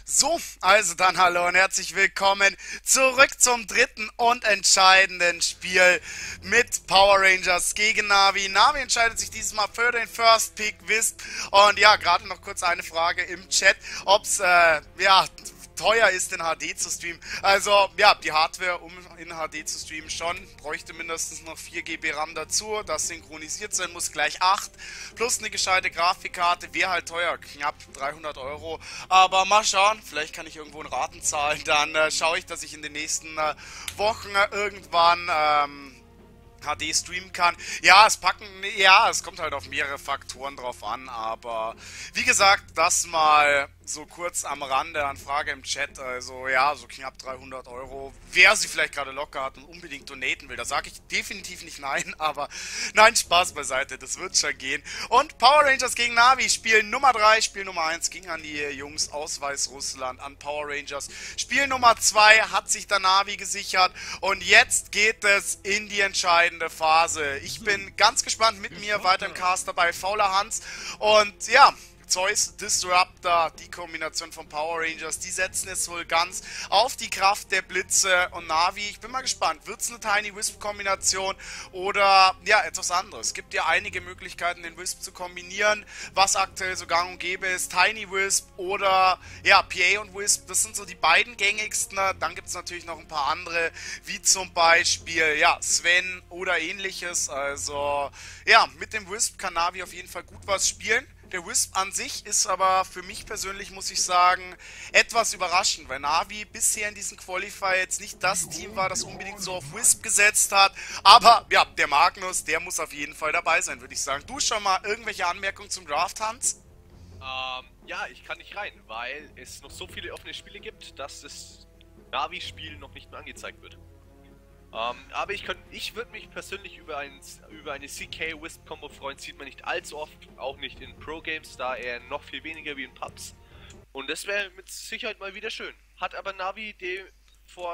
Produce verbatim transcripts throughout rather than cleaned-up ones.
So, also dann hallo und herzlich willkommen zurück zum dritten und entscheidenden Spiel mit Power Rangers gegen Navi. Navi entscheidet sich dieses Mal für den First Pick Wisp. Und ja, gerade noch kurz eine Frage im Chat, ob es, äh, ja, teuer ist in H D zu streamen. Also, ja, die Hardware, um in H D zu streamen, schon. Bräuchte mindestens noch vier Gigabyte RAM dazu. Das synchronisiert sein muss, gleich acht. Plus eine gescheite Grafikkarte. Wäre halt teuer, knapp dreihundert Euro. Aber mal schauen, vielleicht kann ich irgendwo einen Raten zahlen. Dann äh, schaue ich, dass ich in den nächsten äh, Wochen äh, irgendwann ähm, H D streamen kann. Ja, es packen, ja, es kommt halt auf mehrere Faktoren drauf an, aber wie gesagt, das mal so kurz am Rande an Frage im Chat, also ja, so knapp dreihundert Euro, wer sie vielleicht gerade locker hat und unbedingt donaten will, da sage ich definitiv nicht nein, aber nein, Spaß beiseite, das wird schon gehen. Und Power Rangers gegen Navi, Spiel Nummer drei, Spiel Nummer eins ging an die Jungs aus Weißrussland, an Power Rangers. Spiel Nummer zwei hat sich der Navi gesichert und jetzt geht es in die entscheidende Phase. Ich bin ganz gespannt, mit mir weiter im Cast dabei, Fauler Hans und ja, Zeus Disruptor, die Kombination von Power Rangers, die setzen es wohl ganz auf die Kraft der Blitze und Navi. Ich bin mal gespannt, wird es eine Tiny Wisp Kombination oder ja, etwas anderes? Es gibt ja einige Möglichkeiten, den Wisp zu kombinieren, was aktuell so gang und gäbe ist. Tiny Wisp oder ja, P A und Wisp, das sind so die beiden gängigsten. Dann gibt es natürlich noch ein paar andere, wie zum Beispiel ja, Sven oder ähnliches. Also ja, mit dem Wisp kann Navi auf jeden Fall gut was spielen. Der Wisp an sich ist aber für mich persönlich, muss ich sagen, etwas überraschend, weil Navi bisher in diesem Qualifier jetzt nicht das Team war, das unbedingt so auf Wisp gesetzt hat. Aber ja, der Magnus, der muss auf jeden Fall dabei sein, würde ich sagen. Du schon mal irgendwelche Anmerkungen zum Draft, Hans? Ähm, ja, ich kann nicht rein, weil es noch so viele offene Spiele gibt, dass das Navi-Spiel noch nicht mehr angezeigt wird. Ähm, aber ich könnte, ich würde mich persönlich über, ein, über eine C K-Wisp-Combo freuen, sieht man nicht allzu oft, auch nicht in Pro-Games, da eher noch viel weniger wie in Pubs. Und das wäre mit Sicherheit mal wieder schön. Hat aber Navi dem vor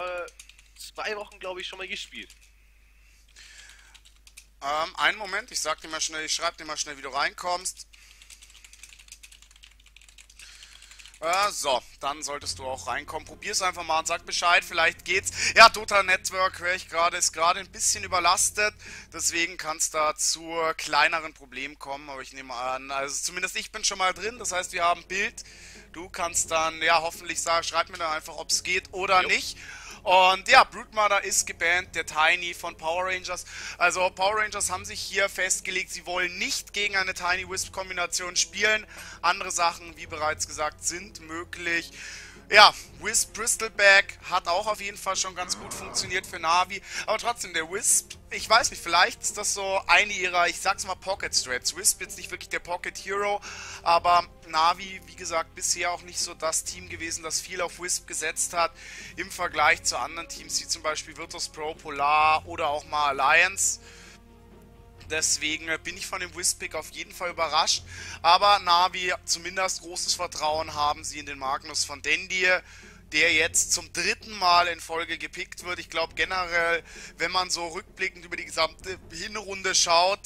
zwei Wochen, glaube ich, schon mal gespielt. Ähm, einen Moment, ich sag dir mal schnell, ich schreib dir mal schnell, wie du reinkommst. Äh, so, dann solltest du auch reinkommen. Probier's einfach mal und sag Bescheid, vielleicht geht's. Ja, Dota Network, höre ich gerade, ist gerade ein bisschen überlastet. Deswegen kann es da zu kleineren Problemen kommen. Aber ich nehme an, also zumindest ich bin schon mal drin. Das heißt, wir haben Bild. Du kannst dann, ja, hoffentlich sagen, schreib mir dann einfach, ob es geht oder Jo. nicht. Und ja, Broodmother ist gebannt, der Tiny von Power Rangers. Also Power Rangers haben sich hier festgelegt, sie wollen nicht gegen eine Tiny Wisp Kombination spielen. Andere Sachen, wie bereits gesagt, sind möglich. Ja, Wisp Bristleback hat auch auf jeden Fall schon ganz gut funktioniert für Navi. Aber trotzdem, der Wisp, ich weiß nicht, vielleicht ist das so eine ihrer, ich sag's mal, Pocket Strats. Wisp jetzt nicht wirklich der Pocket Hero, aber Navi, wie gesagt, bisher auch nicht so das Team gewesen, das viel auf Wisp gesetzt hat. Im Vergleich zu anderen Teams, wie zum Beispiel Virtus Pro, Polar oder auch mal Alliance. Deswegen bin ich von dem Wisp-Pick auf jeden Fall überrascht. Aber Navi, zumindest großes Vertrauen haben sie in den Magnus von Dendy, der jetzt zum dritten Mal in Folge gepickt wird. Ich glaube generell, wenn man so rückblickend über die gesamte Hinrunde schaut,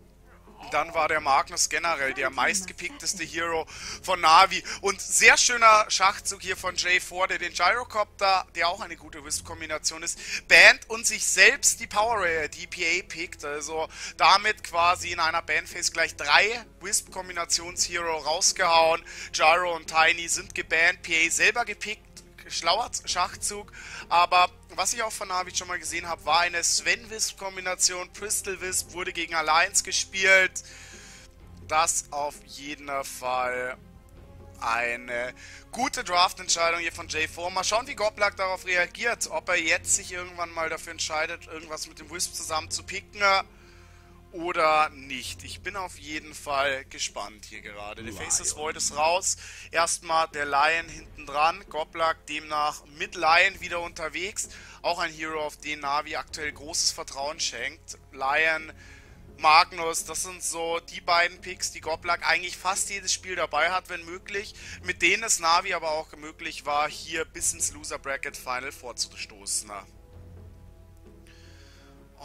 dann war der Magnus generell der meistgepickteste Hero von Navi. Und sehr schöner Schachzug hier von Jay vier, der den Gyrocopter, der auch eine gute Wisp-Kombination ist, bannt und sich selbst die Power Ray, die P A pickt. Also damit quasi in einer Bandphase gleich drei Wisp-Kombinations-Hero rausgehauen. Gyro und Tiny sind gebannt, P A selber gepickt. Schlauer Schachzug, aber was ich auch von Navi schon mal gesehen habe, war eine Sven-Wisp-Kombination. Crystal Wisp wurde gegen Alliance gespielt. Das auf jeden Fall eine gute Draft-Entscheidung hier von Jay vier. Mal schauen, wie Goblak darauf reagiert. Ob er jetzt sich irgendwann mal dafür entscheidet, irgendwas mit dem Wisp zusammen zu picken oder nicht. Ich bin auf jeden Fall gespannt hier gerade. Der Faceless Void ist raus. Erstmal der Lion hinten dran. Goblak demnach mit Lion wieder unterwegs. Auch ein Hero, auf den Navi aktuell großes Vertrauen schenkt. Lion, Magnus, das sind so die beiden Picks, die Goblak eigentlich fast jedes Spiel dabei hat, wenn möglich. Mit denen es Navi aber auch möglich war, hier bis ins Loser Bracket Final vorzustoßen.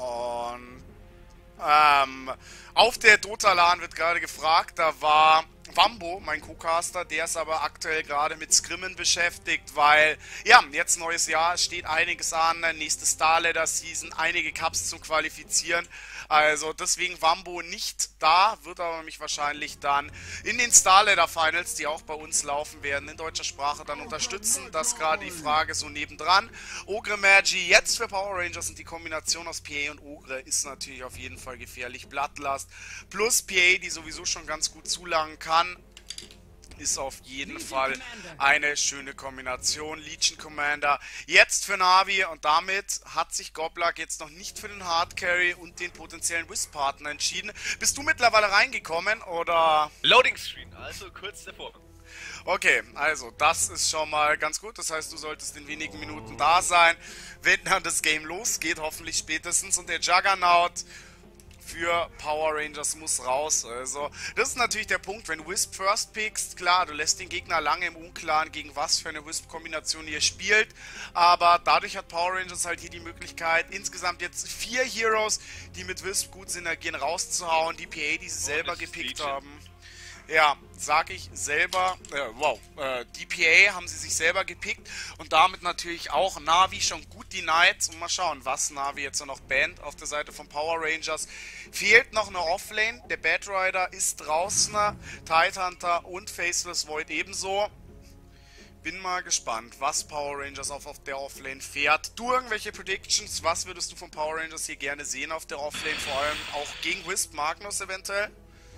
Und Ähm, auf der Dota-LAN wird gerade gefragt, da war Wambo, mein Co-Caster, der ist aber aktuell gerade mit Scrimmen beschäftigt, weil, ja, jetzt neues Jahr, steht einiges an, nächste Starladder-Season, einige Cups zum Qualifizieren. Also deswegen Wambo nicht da, wird aber mich wahrscheinlich dann in den Starladder Finals, die auch bei uns laufen werden, in deutscher Sprache dann unterstützen. Das ist gerade die Frage so nebendran. Ogre Magi jetzt für Power Rangers und die Kombination aus P A und Ogre ist natürlich auf jeden Fall gefährlich. Bloodlust plus P A, die sowieso schon ganz gut zulangen kann, ist auf jeden Fall eine schöne Kombination. Legion Commander jetzt für Navi und damit hat sich Goblak jetzt noch nicht für den Hard Carry und den potenziellen Wisp-Partner entschieden. Bist du mittlerweile reingekommen oder? Loading Screen, also kurz davor. Okay, also das ist schon mal ganz gut. Das heißt, du solltest in wenigen Minuten da sein, wenn dann das Game losgeht, hoffentlich spätestens. Und der Juggernaut für Power Rangers muss raus. Also, das ist natürlich der Punkt, wenn du Wisp First pickst, klar, du lässt den Gegner lange im Unklaren, gegen was für eine Wisp-Kombination ihr spielt, aber dadurch hat Power Rangers halt hier die Möglichkeit, insgesamt jetzt vier Heroes, die mit Wisp gut synergieren, rauszuhauen, die P A, die sie selber oh, gepickt Legion. haben. Ja, sag ich selber, äh, wow, äh, die P A haben sie sich selber gepickt und damit natürlich auch Navi schon gut die Knights und mal schauen, was Navi jetzt noch bannt auf der Seite von Power Rangers. Fehlt noch eine Offlane, der Bad Rider ist draußen, Tidehunter und Faceless Void ebenso. Bin mal gespannt, was Power Rangers auf, auf der Offlane fährt. Du irgendwelche Predictions, was würdest du von Power Rangers hier gerne sehen auf der Offlane, vor allem auch gegen Wisp Magnus eventuell?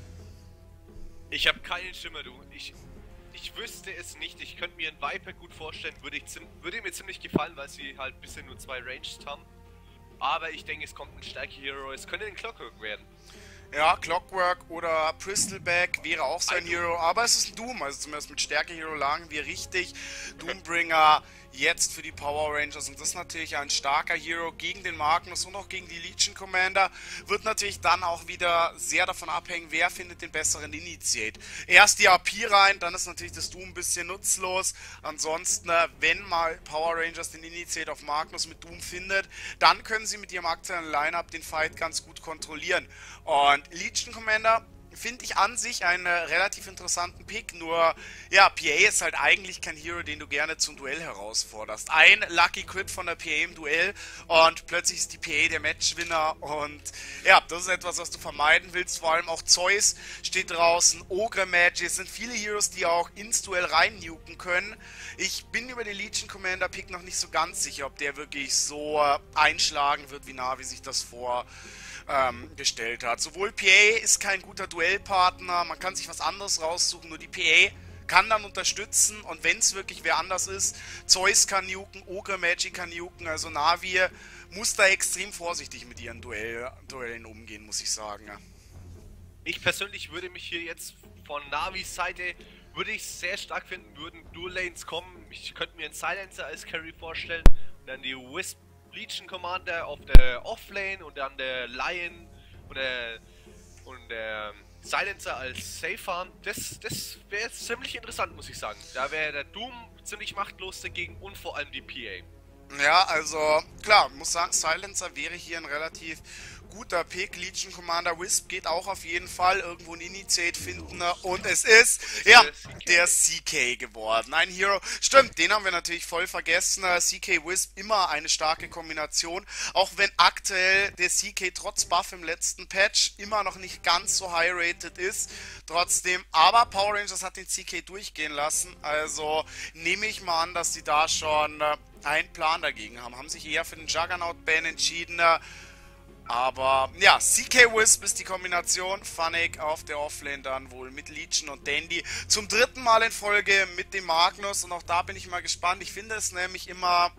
Ich habe keinen Schimmer, du. Ich, ich wüsste es nicht. Ich könnte mir einen Viper gut vorstellen. Würde, ich würde mir ziemlich gefallen, weil sie halt bisher nur zwei Ranged haben. Aber ich denke, es kommt ein starker Hero. Es könnte ein Clockwork werden. Ja, Clockwork oder Bristleback wäre auch sein Ein Hero, aber es ist ein Doom, also zumindest mit Stärke-Hero lagen wir richtig. Doombringer jetzt für die Power Rangers und das ist natürlich ein starker Hero gegen den Magnus und auch gegen die Legion Commander. Wird natürlich dann auch wieder sehr davon abhängen, wer findet den besseren Initiate. Erst die A P rein, dann ist natürlich das Doom ein bisschen nutzlos. Ansonsten, wenn mal Power Rangers den Initiate auf Magnus mit Doom findet, dann können sie mit ihrem aktuellen Lineup den Fight ganz gut kontrollieren. Und Legion Commander finde ich an sich einen relativ interessanten Pick, nur ja, P A ist halt eigentlich kein Hero, den du gerne zum Duell herausforderst. Ein Lucky Crit von der P A im Duell und plötzlich ist die P A der Matchwinner und ja, das ist etwas, was du vermeiden willst, vor allem auch Zeus steht draußen, Ogre Magi, es sind viele Heroes, die auch ins Duell rein nuken können. Ich bin über den Legion Commander Pick noch nicht so ganz sicher, ob der wirklich so einschlagen wird, wie Navi sich das vor Ähm, gestellt hat. Sowohl P A ist kein guter Duellpartner, man kann sich was anderes raussuchen, nur die P A kann dann unterstützen und wenn es wirklich wer anders ist, Zeus kann nuken, Ogre Magic kann nuken, also Navi muss da extrem vorsichtig mit ihren Duell Duellen umgehen, muss ich sagen. Ja. Ich persönlich würde mich hier jetzt von Navis Seite, würde ich sehr stark finden, würden Dual Lanes kommen. Ich könnte mir einen Silencer als Carry vorstellen und dann die Wisp Legion Commander auf der Offlane und dann der Lion und der, und der Silencer als Safe Farm. Das, das wäre ziemlich interessant, muss ich sagen. Da wäre der Doom ziemlich machtlos dagegen und vor allem die P A. Ja, also klar, muss sagen, Silencer wäre hier ein relativ guter Pick. Legion Commander Wisp geht auch auf jeden Fall irgendwo ein Initiate finden und es ist, ja, der C K geworden. Ein Hero, stimmt, den haben wir natürlich voll vergessen. C K Wisp, immer eine starke Kombination, auch wenn aktuell der C K trotz Buff im letzten Patch immer noch nicht ganz so high rated ist. Trotzdem, aber Power Rangers hat den C K durchgehen lassen, also nehme ich mal an, dass sie da schon äh, einen Plan dagegen haben. Haben sich eher für den Juggernaut-Ban entschieden, äh, aber ja, C K Wisp ist die Kombination. Funnick auf der Offlane dann wohl mit Legion und Dandy. Zum dritten Mal in Folge mit dem Magnus und auch da bin ich mal gespannt. Ich finde es nämlich immer,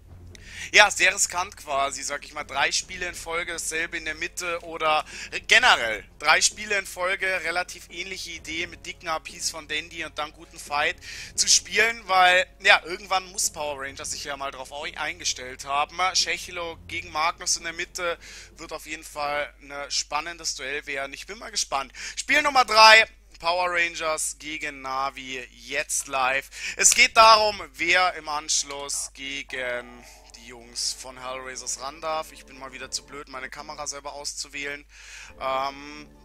ja, sehr riskant quasi, sag ich mal, drei Spiele in Folge, dasselbe in der Mitte oder generell drei Spiele in Folge, relativ ähnliche Idee mit dicken A Ps von Dandy und dann guten Fight zu spielen, weil, ja, irgendwann muss Power Rangers sich ja mal drauf eingestellt haben. Schechelo gegen Magnus in der Mitte wird auf jeden Fall ein spannendes Duell werden. Ich bin mal gespannt. Spiel Nummer drei. Power Rangers gegen Navi, jetzt live. Es geht darum, wer im Anschluss gegen die Jungs von Hellraisers ran darf. Ich bin mal wieder zu blöd, meine Kamera selber auszuwählen. Ähm,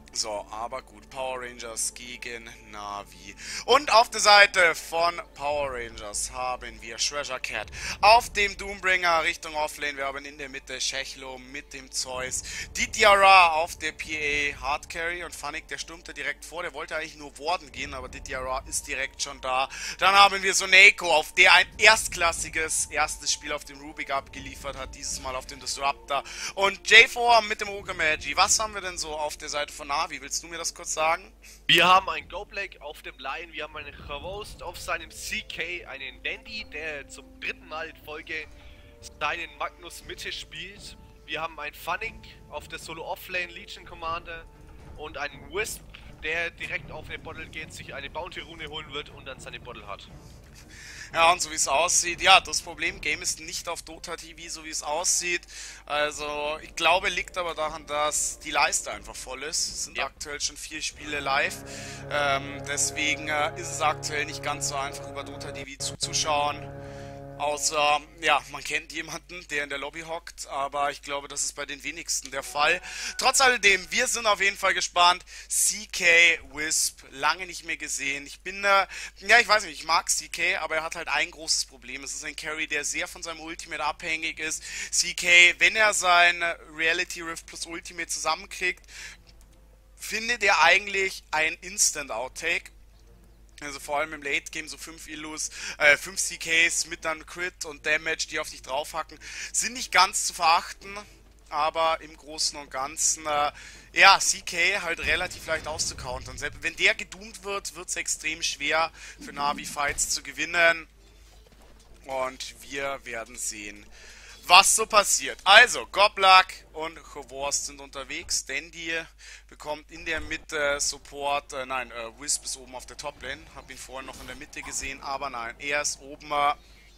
So, aber gut, Power Rangers gegen Na'Vi. Und auf der Seite von Power Rangers haben wir Treasure Cat auf dem Doombringer Richtung Offlane. Wir haben in der Mitte Shechlo mit dem Zeus. Didiara auf der P A Hardcarry und Funnick, der stürmte direkt vor. Der wollte eigentlich nur Warden gehen, aber Didiara ist direkt schon da. Dann haben wir Soneko, auf der ein erstklassiges erstes Spiel auf dem Rubik abgeliefert hat. Dieses Mal auf dem Disruptor. Und J vier mit dem Ogre Magi. Was haben wir denn so auf der Seite von Na'Vi? Wie willst du mir das kurz sagen? Wir haben einen Goblek auf dem Lion, wir haben einen Chavost auf seinem C K, einen Dandy, der zum dritten Mal in Folge seinen Magnus Mitte spielt. Wir haben einen Funnick auf der Solo Offlane Legion Commander und einen Wisp, der direkt auf eine Bottle geht, sich eine Bounty Rune holen wird und dann seine Bottle hat. Ja, und so wie es aussieht, ja, das Problem, Game ist nicht auf Dota T V, so wie es aussieht. Also, ich glaube, liegt aber daran, dass die Leiste einfach voll ist. Es sind ja aktuell schon vier Spiele live. Ähm, deswegen äh, ist es aktuell nicht ganz so einfach, über Dota T V zuzuschauen. Außer, ja, man kennt jemanden, der in der Lobby hockt, aber ich glaube, das ist bei den wenigsten der Fall. Trotz alledem, wir sind auf jeden Fall gespannt. C K Wisp, lange nicht mehr gesehen. Ich bin, äh, ja, ich weiß nicht, ich mag C K, aber er hat halt ein großes Problem. Es ist ein Carry, der sehr von seinem Ultimate abhängig ist. C K, wenn er sein Reality Rift plus Ultimate zusammenkriegt, findet er eigentlich ein Instant Outtake. Also vor allem im Late Game so fünf Illus, äh, fünf C Ks mit dann Crit und Damage, die auf dich draufhacken, sind nicht ganz zu verachten, aber im Großen und Ganzen, äh, ja, C K halt relativ leicht auszucountern. Selbst wenn der gedoomt wird, wird es extrem schwer für Na'Vi Fights zu gewinnen und wir werden sehen, was so passiert. Also, Goblak und Chvorst sind unterwegs. Dandy bekommt in der Mitte Support. Äh, nein, äh, Wisp ist oben auf der Toplane. Hab ihn vorhin noch in der Mitte gesehen, aber nein, er ist oben. Äh,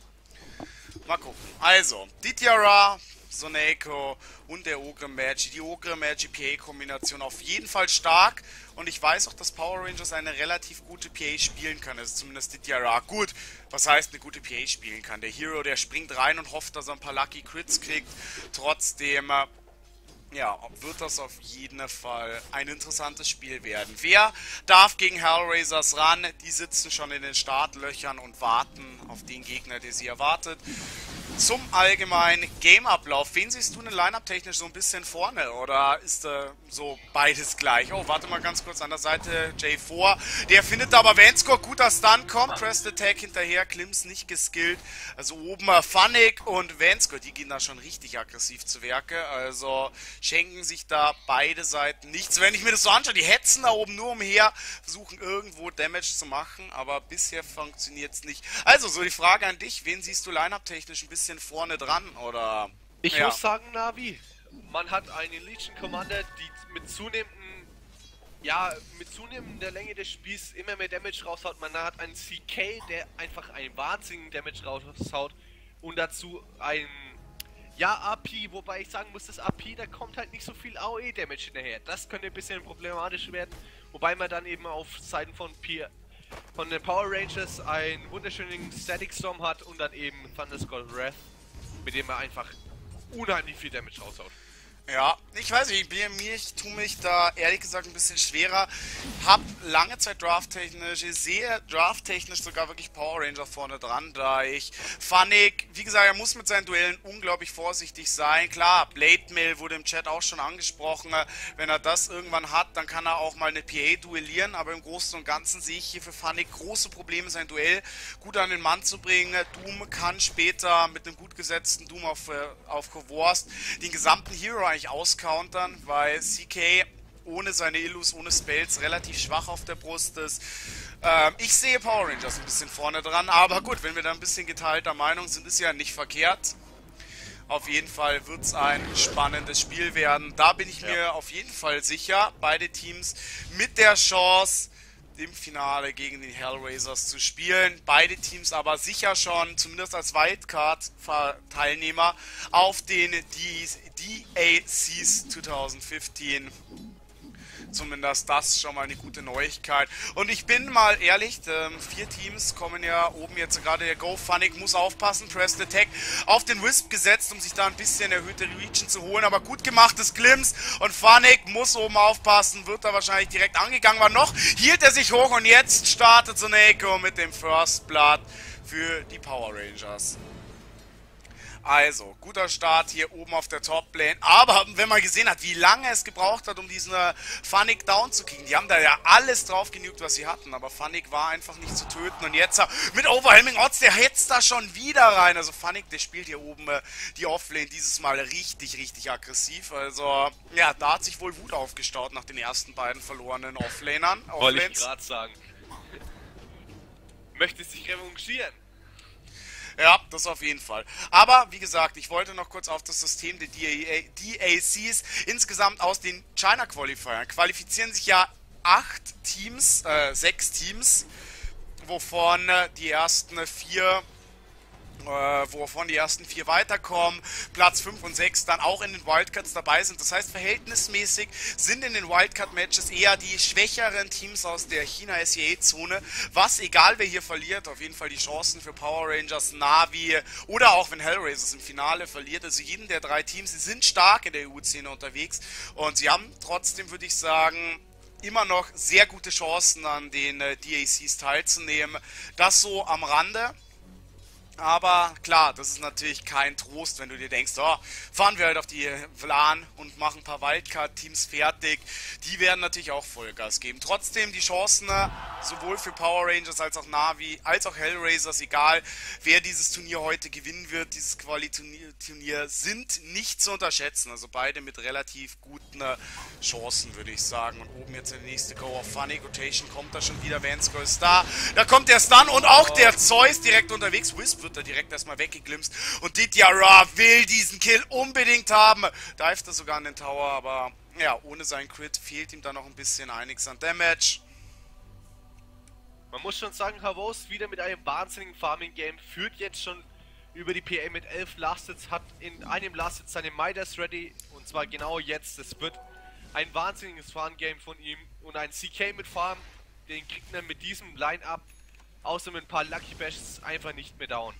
mal gucken. Also, Didiara, Soneko und der Ogre Magi. Die Ogre Magi P A-Kombination auf jeden Fall stark. Und ich weiß auch, dass Power Rangers eine relativ gute P A spielen kann. Das ist zumindest Didiara. Gut, was heißt eine gute P A spielen kann? Der Hero, der springt rein und hofft, dass er ein paar Lucky Crits kriegt. Trotzdem, äh, ja, wird das auf jeden Fall ein interessantes Spiel werden. Wer darf gegen Hellraisers ran? Die sitzen schon in den Startlöchern und warten auf den Gegner, der sie erwartet. Zum allgemeinen Game-Ablauf. Wen siehst du denn Line-Up-technisch so ein bisschen vorne? Oder ist äh, so beides gleich? Oh, warte mal ganz kurz an der Seite. J vier. Der findet aber Vanscore. Guter Stun kommt. Crest Attack hinterher. Klims nicht geskillt. Also oben äh, Funnick und Vanscore. Die gehen da schon richtig aggressiv zu Werke. Also schenken sich da beide Seiten nichts. Wenn ich mir das so anschaue, die hetzen da oben nur umher. Versuchen irgendwo Damage zu machen. Aber bisher funktioniert es nicht. Also so die Frage an dich. Wen siehst du Line-Up-technisch ein bisschen vorne dran, oder? Ich ja. muss sagen, Na'Vi, man hat einen Legion Commander, die mit zunehmendem, ja, mit zunehmender Länge des Spiels immer mehr Damage raushaut. Man hat einen C K, der einfach einen wahnsinnigen Damage raushaut und dazu ein, ja, A P, wobei ich sagen muss, das A P, da kommt halt nicht so viel A O E-Damage hinterher. Das könnte ein bisschen problematisch werden, wobei man dann eben auf Seiten von P von den Power Rangers einen wunderschönen Static Storm hat und dann eben Thunderskull Wrath, mit dem er einfach unheimlich viel Damage raushaut. Ja, ich weiß nicht, ich, bin, mir, ich tue mich da ehrlich gesagt ein bisschen schwerer. Hab lange Zeit drafttechnisch, ich sehe drafttechnisch sogar wirklich Power Ranger vorne dran, da ich Funnick, wie gesagt, er muss mit seinen Duellen unglaublich vorsichtig sein. Klar, Blade Mail wurde im Chat auch schon angesprochen, wenn er das irgendwann hat, dann kann er auch mal eine P A duellieren, aber im Großen und Ganzen sehe ich hier für Funnick große Probleme, sein Duell gut an den Mann zu bringen. Doom kann später mit einem gut gesetzten Doom auf, auf Chvorst den gesamten Hero auscountern, weil C K ohne seine Illus, ohne Spells relativ schwach auf der Brust ist. Ähm, ich sehe Power Rangers ein bisschen vorne dran, aber gut, wenn wir da ein bisschen geteilter Meinung sind, ist ja nicht verkehrt. Auf jeden Fall wird es ein spannendes Spiel werden. Da bin ich ja. mir auf jeden Fall sicher, beide Teams mit der Chance, im Finale gegen die Hellraisers zu spielen. Beide Teams aber sicher schon, zumindest als Wildcard-Teilnehmer, auf den D A Cs zwanzig fünfzehn Zumindest das schon mal eine gute Neuigkeit. Und ich bin mal ehrlich, ähm, vier Teams kommen ja oben jetzt gerade, der Go Funnick muss aufpassen, Pressed Attack auf den Wisp gesetzt, um sich da ein bisschen erhöhte Region zu holen, aber gut gemachtes Glimpse und Funnick muss oben aufpassen, wird da wahrscheinlich direkt angegangen, war noch, hielt er sich hoch und jetzt startet Soneko mit dem First Blood für die Power Rangers. Also, guter Start hier oben auf der Top-Lane. Aber wenn man gesehen hat, wie lange es gebraucht hat, um diesen äh, Funnick down zu kriegen. Die haben da ja alles drauf genügt, was sie hatten. Aber Funnick war einfach nicht zu töten. Und jetzt äh, mit Overwhelming Odds, der hetzt da schon wieder rein. Also Funnick, der spielt hier oben äh, die Offlane dieses Mal richtig, richtig aggressiv. Also, ja, da hat sich wohl Wut aufgestaut nach den ersten beiden verlorenen Offlanern. Wollte ich gerade sagen. Möchte sich revanchieren. Ja, das auf jeden Fall. Aber, wie gesagt, ich wollte noch kurz auf das System der D A Cs insgesamt aus den China Qualifiern. Qualifizieren sich ja acht Teams, äh, sechs Teams, wovon äh, die ersten vier... Äh, wovon die ersten vier weiterkommen, Platz fünf und sechs dann auch in den Wildcards dabei sind. Das heißt, verhältnismäßig sind in den Wildcard-Matches eher die schwächeren Teams aus der China-S E A-Zone, was, egal wer hier verliert, auf jeden Fall die Chancen für Power Rangers, Na'Vi oder auch wenn Hellraisers im Finale verliert, also jeden der drei Teams, sie sind stark in der E U-Szene unterwegs und sie haben trotzdem, würde ich sagen, immer noch sehr gute Chancen an den äh, D A Cs teilzunehmen. Das so am Rande. Aber klar, das ist natürlich kein Trost, wenn du dir denkst, oh, fahren wir halt auf die V L A N und machen ein paar Wildcard-Teams fertig. Die werden natürlich auch Vollgas geben. Trotzdem die Chancen, sowohl für Power Rangers als auch Na'Vi, als auch Hellraisers, egal wer dieses Turnier heute gewinnen wird, dieses Quali-Turnier, sind nicht zu unterschätzen. Also beide mit relativ guten Chancen, würde ich sagen. Und oben jetzt der nächste Go of Funny Rotation kommt da schon wieder, Vansko ist da. Da kommt der Stun und auch der Zeus direkt unterwegs. Wisp wird da direkt erstmal weggeglimpst und Dityara will diesen Kill unbedingt haben. Dived er sogar an den Tower, aber ja, ohne seinen Crit fehlt ihm da noch ein bisschen einiges an Damage. Man muss schon sagen, Havos wieder mit einem wahnsinnigen Farming-Game, führt jetzt schon über die P A mit elf Last-Hits, hat in einem Last-Hit seine Midas ready und zwar genau jetzt. Es wird ein wahnsinniges Farm-Game von ihm und ein C K mit Farm, den kriegt man mit diesem Line-Up außer mit ein paar Lucky Bashes einfach nicht mehr down.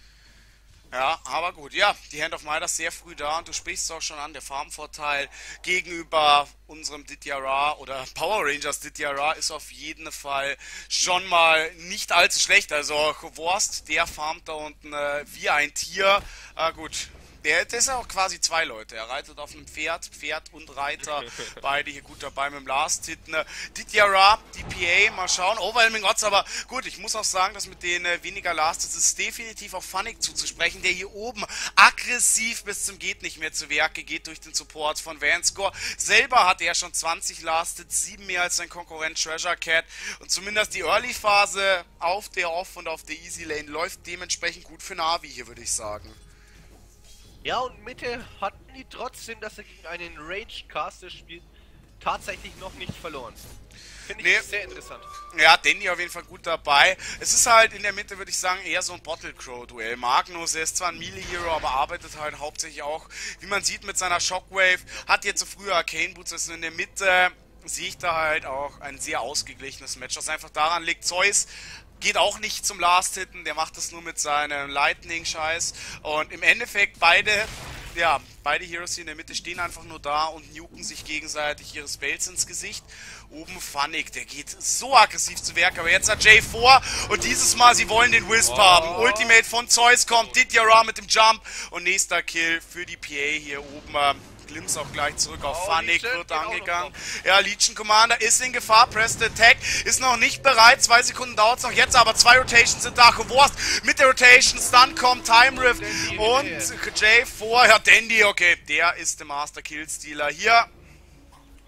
Ja, aber gut, ja, die Hand of Midas sehr früh da und du sprichst es auch schon an, der Farmvorteil gegenüber unserem Dityara oder Power Rangers Dityara ist auf jeden Fall schon mal nicht allzu schlecht. Also Worst, der farmt da unten äh, wie ein Tier. Ah, gut. Der, der ist ja auch quasi zwei Leute. Er reitet auf einem Pferd, Pferd und Reiter. Beide hier gut dabei mit dem Last-Hit. Ne? Dityara, die P A, mal schauen. Overwhelming Odds, aber gut, ich muss auch sagen, dass mit den äh, weniger Last-Hits ist definitiv auf Funnick zuzusprechen, der hier oben aggressiv bis zum geht nicht mehr zu Werke geht durch den Support von Vanscore. Selber hat er schon zwanzig Last-Hits, sieben mehr als sein Konkurrent Treasure Cat. Und zumindest die Early-Phase auf der Off- und auf der Easy-Lane läuft dementsprechend gut für Na'Vi hier, würde ich sagen. Ja, und Mitte hatten die trotzdem, dass er gegen einen Range-Caster spielt, tatsächlich noch nicht verloren. Finde ich nee. sehr interessant. Ja, Dandy auf jeden Fall gut dabei. Es ist halt in der Mitte, würde ich sagen, eher so ein Bottle Crow-Duell. Magnus, er ist zwar ein Melee-Hero, aber arbeitet halt hauptsächlich auch, wie man sieht, mit seiner Shockwave. Hat jetzt so früher Arcane Boots, also in der Mitte sehe ich da halt auch ein sehr ausgeglichenes Match, was einfach daran liegt, Zeus geht auch nicht zum Last-Hitten, der macht das nur mit seinem Lightning-Scheiß. Und im Endeffekt beide, ja, beide Heroes hier in der Mitte stehen einfach nur da und nuken sich gegenseitig ihre Spells ins Gesicht. Oben Funnick, der geht so aggressiv zu Werk, aber jetzt hat Jay vor und dieses Mal, sie wollen den Wisp oh. haben. Ultimate von Zeus kommt, Dityara mit dem Jump und nächster Kill für die P A hier oben. Glimpse auch gleich zurück auf oh, Funnick, wird angegangen. Ja, Legion Commander ist in Gefahr. Pressed Attack ist noch nicht bereit. Zwei Sekunden dauert es noch jetzt, aber zwei Rotations sind da. Wurst mit der Rotation. Dann kommt Time Rift oh, und Jay vor. Ja, Dandy, okay, der ist der Master Killstealer hier.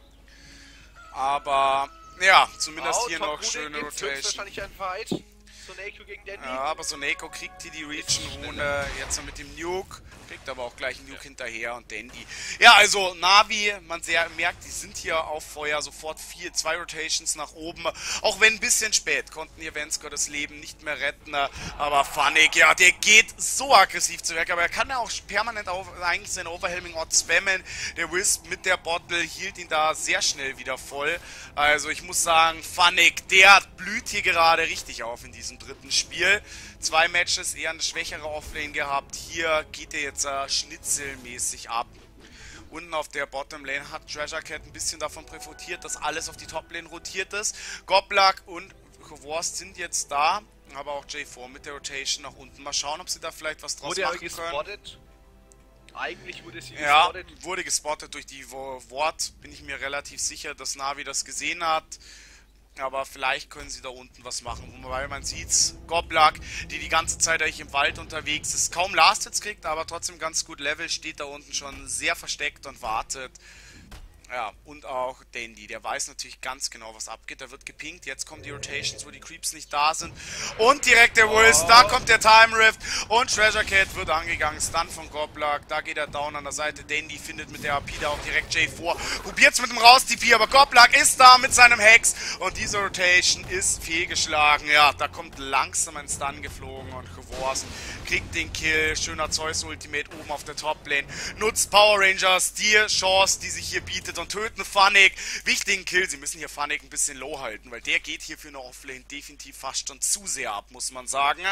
Aber ja, zumindest oh, hier noch schöne Rotation. Wahrscheinlich ein Fight. Soneko gegen Dandy. Ja, aber Soneko kriegt hier die Region-Rune, jetzt mit dem Nuke, kriegt aber auch gleich einen Nuke ja. hinterher und Dandy. Ja, also Na'Vi, man sehr merkt, die sind hier auf Feuer, sofort vier, zwei Rotations nach oben, auch wenn ein bisschen spät, konnten hier Venskor das Leben nicht mehr retten, aber Funnick, ja, der geht so aggressiv zu Werk, aber er kann ja auch permanent auf, eigentlich seinen Overwhelming Ort spammen, der Wisp mit der Bottle hielt ihn da sehr schnell wieder voll, also ich muss sagen, Funnick, der blüht hier gerade richtig auf in diesem dritten Spiel. Zwei Matches, eher eine schwächere Offlane gehabt. Hier geht er jetzt äh, schnitzelmäßig ab. Unten auf der Bottom-Lane hat Treasure Cat ein bisschen davon profitiert, dass alles auf die Top-Lane rotiert ist. Goblak und Worst sind jetzt da, aber auch J vier mit der Rotation nach unten. Mal schauen, ob sie da vielleicht was draus wurde machen gespottet? können. Eigentlich wurde sie ja, gespottet. wurde gespottet durch die Ward. Bin ich mir relativ sicher, dass Na'Vi das gesehen hat. Aber vielleicht können sie da unten was machen, weil man sieht's, Goblak, die die ganze Zeit eigentlich im Wald unterwegs ist, kaum Last Hits kriegt, aber trotzdem ganz gut Level, steht da unten schon sehr versteckt und wartet. Ja, und auch Dandy, der weiß natürlich ganz genau, was abgeht. Da wird gepinkt, jetzt kommen die Rotations, wo die Creeps nicht da sind. Und direkt der Wisp, oh. Da kommt der Time Rift. Und Treasure Cat wird angegangen, Stun von Goblak. Da geht er down an der Seite. Dandy findet mit der A P da auch direkt J vier. Probiert's mit dem Raus-T P, aber Goblak ist da mit seinem Hex. Und diese Rotation ist fehlgeschlagen. Ja, da kommt langsam ein Stun geflogen und Geworst kriegt den Kill. Schöner Zeus-Ultimate oben auf der Top-Lane. Nutzt Power Rangers die Chance, die sich hier bietet und töten Funnick. Wichtigen Kill. Sie müssen hier Funnick ein bisschen low halten, weil der geht hier für eine Offlane definitiv fast schon zu sehr ab, muss man sagen.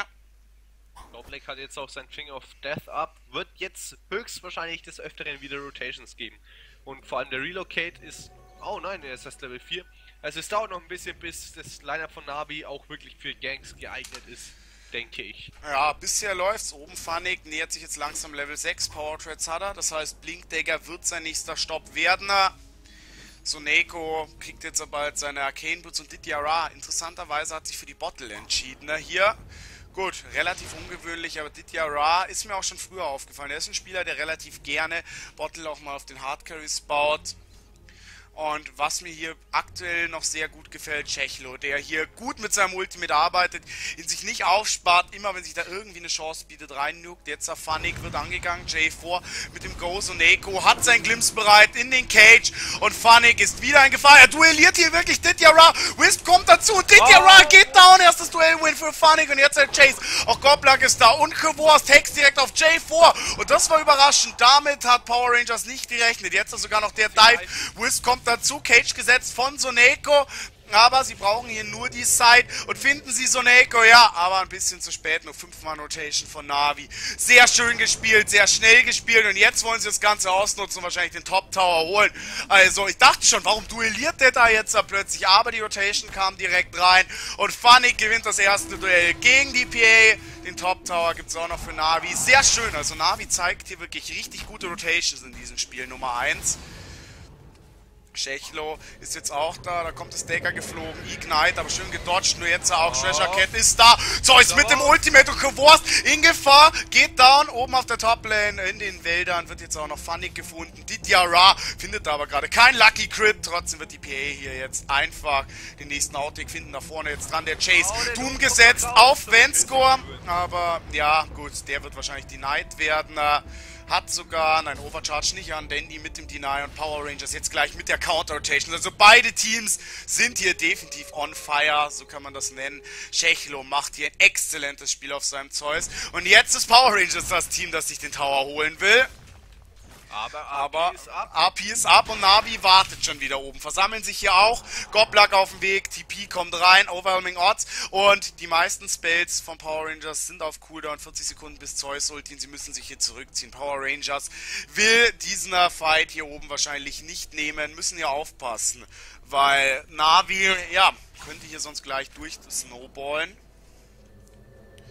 Goblak hat jetzt auch sein Finger of Death ab. Wird jetzt höchstwahrscheinlich des Öfteren wieder Rotations geben. Und vor allem der Relocate ist... Oh nein, er ist erst Level vier. Also es dauert noch ein bisschen, bis das Lineup von Na'Vi auch wirklich für Ganks geeignet ist, denke ich. Ja, bisher läuft's. Oben Funnick nähert sich jetzt langsam Level sechs. Power Treads hat er. Das heißt, Blinkdagger wird sein nächster Stopp werden. Soneko kriegt jetzt aber bald seine Arcane Boots und Didiara. Interessanterweise hat sich für die Bottle entschieden. Ne? Hier, gut, relativ ungewöhnlich, aber Didiara ist mir auch schon früher aufgefallen. Er ist ein Spieler, der relativ gerne Bottle auch mal auf den Hardcarries baut. Und was mir hier aktuell noch sehr gut gefällt, Chechlo, der hier gut mit seinem Ultimate arbeitet, ihn sich nicht aufspart, immer wenn sich da irgendwie eine Chance bietet, reinnukt. Jetzt der Funnick wird angegangen, J vier mit dem Go, Soneko hat sein Glimpse bereit in den Cage und Funnick ist wieder in Gefahr. Er duelliert hier wirklich Didiara, Wisp kommt dazu, Didiara oh. geht down, erstes Duell-Win für Funnick und jetzt der Chase. Auch Goblak ist da und Kevorst Hex direkt auf J vier und das war überraschend. Damit hat Power Rangers nicht gerechnet. Jetzt ist sogar noch der Dive, Wisp kommt dazu, Cage gesetzt von Soneko, aber sie brauchen hier nur die Side und finden sie Soneko, ja, aber ein bisschen zu spät, nur fünf Mann Rotation von Na'Vi. Sehr schön gespielt, sehr schnell gespielt und jetzt wollen sie das Ganze ausnutzen und wahrscheinlich den Top Tower holen. Also ich dachte schon, warum duelliert der da jetzt da plötzlich, aber die Rotation kam direkt rein und Funnick gewinnt das erste Duell gegen die P A. Den Top Tower gibt es auch noch für Na'Vi. Sehr schön, also Na'Vi zeigt hier wirklich richtig gute Rotations in diesem Spiel, Nummer eins. Chechlo ist jetzt auch da, da kommt das Dagger geflogen, Ignite, aber schön gedodged, nur jetzt auch, oh. Treasure Cat ist da, Zeus mit dem Ultimate und Kevorst in Gefahr, geht down, oben auf der Toplane, in den Wäldern, wird jetzt auch noch Funnick gefunden, Didiara findet da aber gerade kein Lucky Crit, trotzdem wird die P A hier jetzt einfach den nächsten Outtake finden, da vorne jetzt dran der Chase, oh, Doom gesetzt auf Venskor, aber ja, gut, der wird wahrscheinlich denied werden, hat sogar, nein, Overcharge nicht an Dandy mit dem Deny und Power Rangers jetzt gleich mit der Counter-Rotation. Also beide Teams sind hier definitiv on fire, so kann man das nennen. Chechlo macht hier ein exzellentes Spiel auf seinem Zeus. Und jetzt ist Power Rangers das Team, das sich den Tower holen will. Aber Aber A P ist ab. A P ist ab und Na'Vi wartet schon wieder oben. Versammeln sich hier auch. Goblak auf dem Weg. T P kommt rein. Overwhelming Odds. Und die meisten Spells von Power Rangers sind auf Cooldown. vierzig Sekunden bis Zeus Ulti. Sie müssen sich hier zurückziehen. Power Rangers will diesen Fight hier oben wahrscheinlich nicht nehmen. Müssen hier aufpassen. Weil Na'Vi, ja, könnte hier sonst gleich durch snowballen.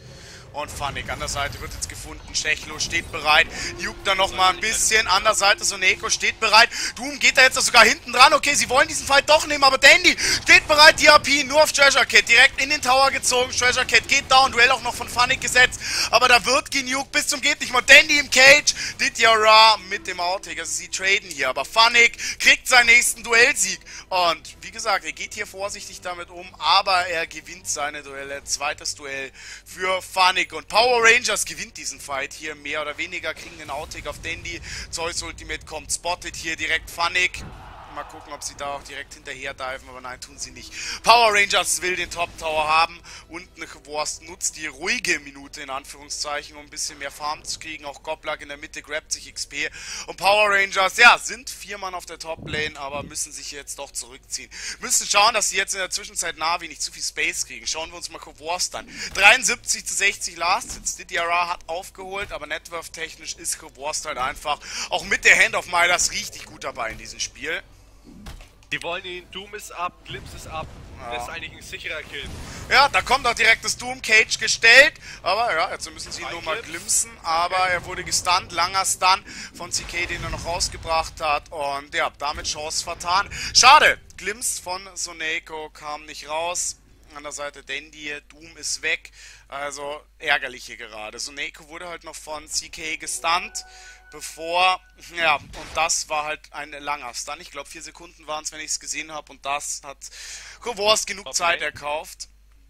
Und Funnick an der Seite wird jetzt gefunden. Stechlo steht bereit. Nuke dann nochmal ein bisschen. An der Seite Soneko steht bereit. Doom geht da jetzt sogar hinten dran. Okay, sie wollen diesen Fight doch nehmen, aber Dandy steht bereit. D R P nur auf Treasure Cat. Direkt in den Tower gezogen. Treasure Cat geht down. Duell auch noch von Funnick gesetzt. Aber da wird genukt bis zum geht nicht mal. Dandy im Cage. Didiara mit dem Outtake. Also sie traden hier. Aber Funnick kriegt seinen nächsten Duellsieg. Und wie gesagt, er geht hier vorsichtig damit um. Aber er gewinnt seine Duelle. Zweites Duell für Funnick. Und Power Rangers gewinnt diesen Fight hier mehr oder weniger. Kriegen den Outtake auf Dandy. Zeus Ultimate kommt. Spottet hier direkt Funnick. Mal gucken, ob sie da auch direkt hinterher diven, aber nein, tun sie nicht. Power Rangers will den Top Tower haben und Wurst nutzt die ruhige Minute in Anführungszeichen, um ein bisschen mehr Farm zu kriegen. Auch Goblak in der Mitte grabt sich X P. Und Power Rangers, ja, sind vier Mann auf der Top Lane, aber müssen sich jetzt doch zurückziehen. Müssen schauen, dass sie jetzt in der Zwischenzeit Navi nicht zu viel Space kriegen. Schauen wir uns mal Wurst an. dreiundsiebzig zu sechzig Last, jetzt D D R hat aufgeholt, aber Networth technisch ist Wurst halt einfach auch mit der Hand of Midas richtig gut dabei in diesem Spiel. Die wollen ihn, Doom ist ab, Glimpse ist ab. Ja. Das ist eigentlich ein sicherer Kill. Ja, da kommt auch direkt das Doom Cage gestellt. Aber ja, jetzt müssen sie ihn nur mal glimpsen. Aber okay. Er wurde gestunt, langer Stun von C K, den er noch rausgebracht hat. Und ja, damit Chance vertan. Schade, Glimpse von Soneko kam nicht raus. An der Seite Dandy, Doom ist weg. Also ärgerlich hier gerade. Soneko wurde halt noch von C K gestunt. Bevor, ja, und das war halt ein langer Stun. Ich glaube, vier Sekunden waren es, wenn ich es gesehen habe. Und das hat Wurst genug okay. Zeit erkauft.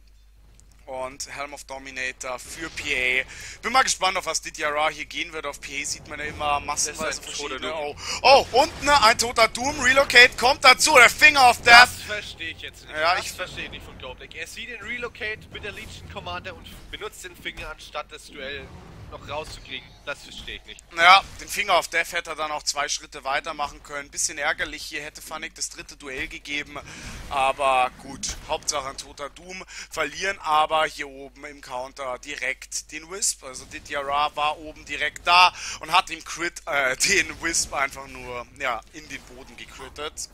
Und Helm of Dominator für P A. Bin mal gespannt, auf was D D R hier gehen wird. Auf P A sieht man ja immer massenweise verschiedene... Oh, oh, und ne, ein toter Doom. Relocate kommt dazu. Der Finger of Death. Das verstehe ich jetzt nicht. Ja, das ich verstehe nicht von Globek. Er sieht den Relocate mit der Legion Commander und benutzt den Finger, anstatt das Duell noch rauszukriegen. Das verstehe ich nicht. Ja, den Finger of Death hätte er dann auch zwei Schritte weitermachen können. Bisschen ärgerlich, hier hätte Funnick das dritte Duell gegeben. Aber gut, Hauptsache ein toter Doom. Verlieren aber hier oben im Counter direkt den Wisp. Also D D R war oben direkt da und hat dem Crit, äh, den Wisp einfach nur, ja, in den Boden gecrittet.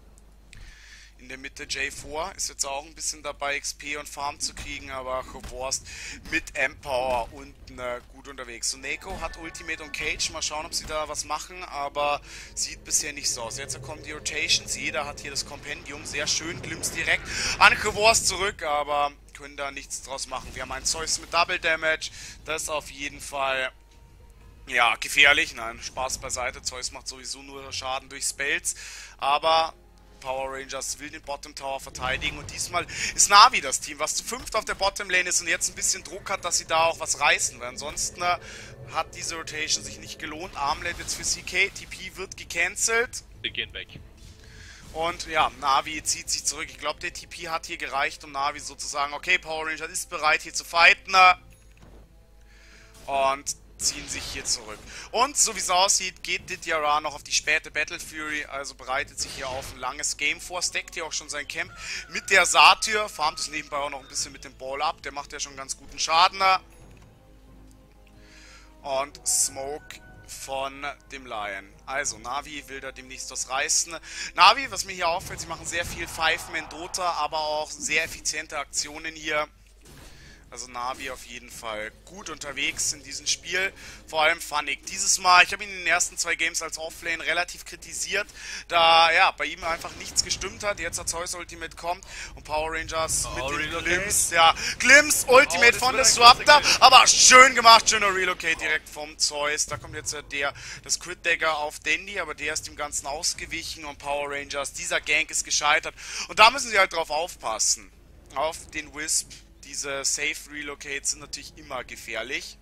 In der Mitte J vier ist jetzt auch ein bisschen dabei, X P und Farm zu kriegen, aber Wurst mit Empower unten äh, gut unterwegs. So, Neko hat Ultimate und Cage, mal schauen, ob sie da was machen, aber sieht bisher nicht so aus. Jetzt kommen die Rotations, jeder hat hier das Kompendium, sehr schön, Glimpse direkt an Wurst zurück, aber können da nichts draus machen. Wir haben einen Zeus mit Double Damage, das ist auf jeden Fall... Ja, gefährlich, nein, Spaß beiseite, Zeus macht sowieso nur Schaden durch Spells, aber... Power Rangers will den Bottom Tower verteidigen und diesmal ist Navi das Team, was zu fünft auf der Bottom Lane ist und jetzt ein bisschen Druck hat, dass sie da auch was reißen, weil ansonsten äh, hat diese Rotation sich nicht gelohnt. Armlet jetzt für C K, T P wird gecancelt. Wir gehen weg. Und ja, Navi zieht sich zurück. Ich glaube, der T P hat hier gereicht, um Navi sozusagen, okay, Power Rangers ist bereit hier zu fighten. Und ziehen sich hier zurück. Und so wie es aussieht, geht D D R noch auf die späte Battle Fury, also bereitet sich hier auf ein langes Game vor, stackt hier auch schon sein Camp mit der Satyr, farmt es nebenbei auch noch ein bisschen mit dem Ball ab, der macht ja schon ganz guten Schaden. Und Smoke von dem Lion. Also, Navi will da demnächst was reißen. Navi, was mir hier auffällt, sie machen sehr viel Five-Man-Dota, aber auch sehr effiziente Aktionen hier. Also Navi auf jeden Fall gut unterwegs in diesem Spiel. Vor allem Funnick. Dieses Mal, ich habe ihn in den ersten zwei Games als Offlane relativ kritisiert, da ja bei ihm einfach nichts gestimmt hat. Jetzt hat Zeus Ultimate kommt und Power Rangers oh, mit dem Glimpse. Ja, Glimpse Ultimate oh, von der Swapter. Aber schön gemacht, schöner Relocate direkt vom Zeus. Da kommt jetzt der, das Crit Dagger auf Dandy, aber der ist dem Ganzen ausgewichen und Power Rangers, dieser Gank ist gescheitert. Und da müssen sie halt drauf aufpassen. Auf den Wisp. Diese Safe Relocates sind natürlich immer gefährlich.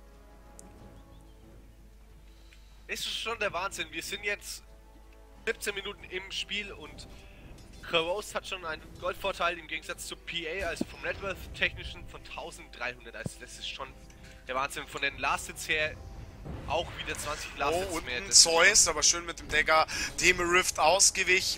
Ist schon der Wahnsinn. Wir sind jetzt siebzehn Minuten im Spiel und Crows hat schon einen Goldvorteil im Gegensatz zu P A, also vom Networth technischen von dreizehnhundert. Also das ist schon der Wahnsinn. Von den Last Hits her auch wieder zwanzig Last Hits oh, und mehr. Ein Zeus, aber schön mit dem Dagger dem Rift ausgewichen.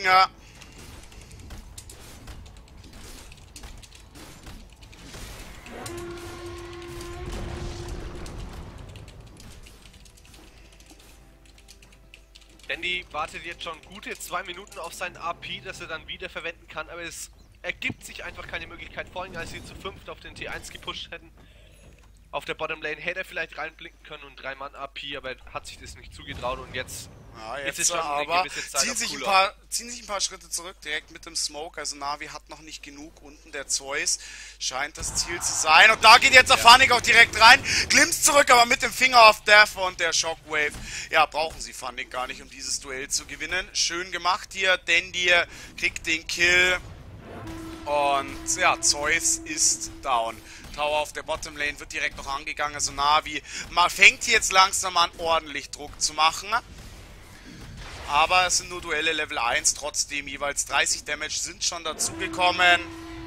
Dandy wartet jetzt schon gute zwei Minuten auf seinen A P, das er dann wieder verwenden kann, aber es ergibt sich einfach keine Möglichkeit, vor allem als sie zu fünft auf den T eins gepusht hätten. Auf der Bottom Lane hätte er vielleicht reinblicken können und drei Mann A P, aber er hat sich das nicht zugetraut und jetzt... Ja, jetzt, jetzt ist schon aber eine Zeit ziehen sich, ein paar, ziehen sich ein paar Schritte zurück, direkt mit dem Smoke. Also Na'Vi hat noch nicht genug. Unten der Zeus scheint das Ziel zu sein. Und da geht jetzt der ja. Funnick auch direkt rein. Glimpst zurück, aber mit dem Finger of Death und der Shockwave. Ja, brauchen sie Funnick gar nicht, um dieses Duell zu gewinnen. Schön gemacht hier. Dandy kriegt den Kill. Und ja, Zeus ist down. Tower auf der Bottom Lane wird direkt noch angegangen. Also Na'Vi fängt jetzt langsam an, ordentlich Druck zu machen. Aber es sind nur Duelle Level eins, trotzdem jeweils dreißig Damage sind schon dazugekommen.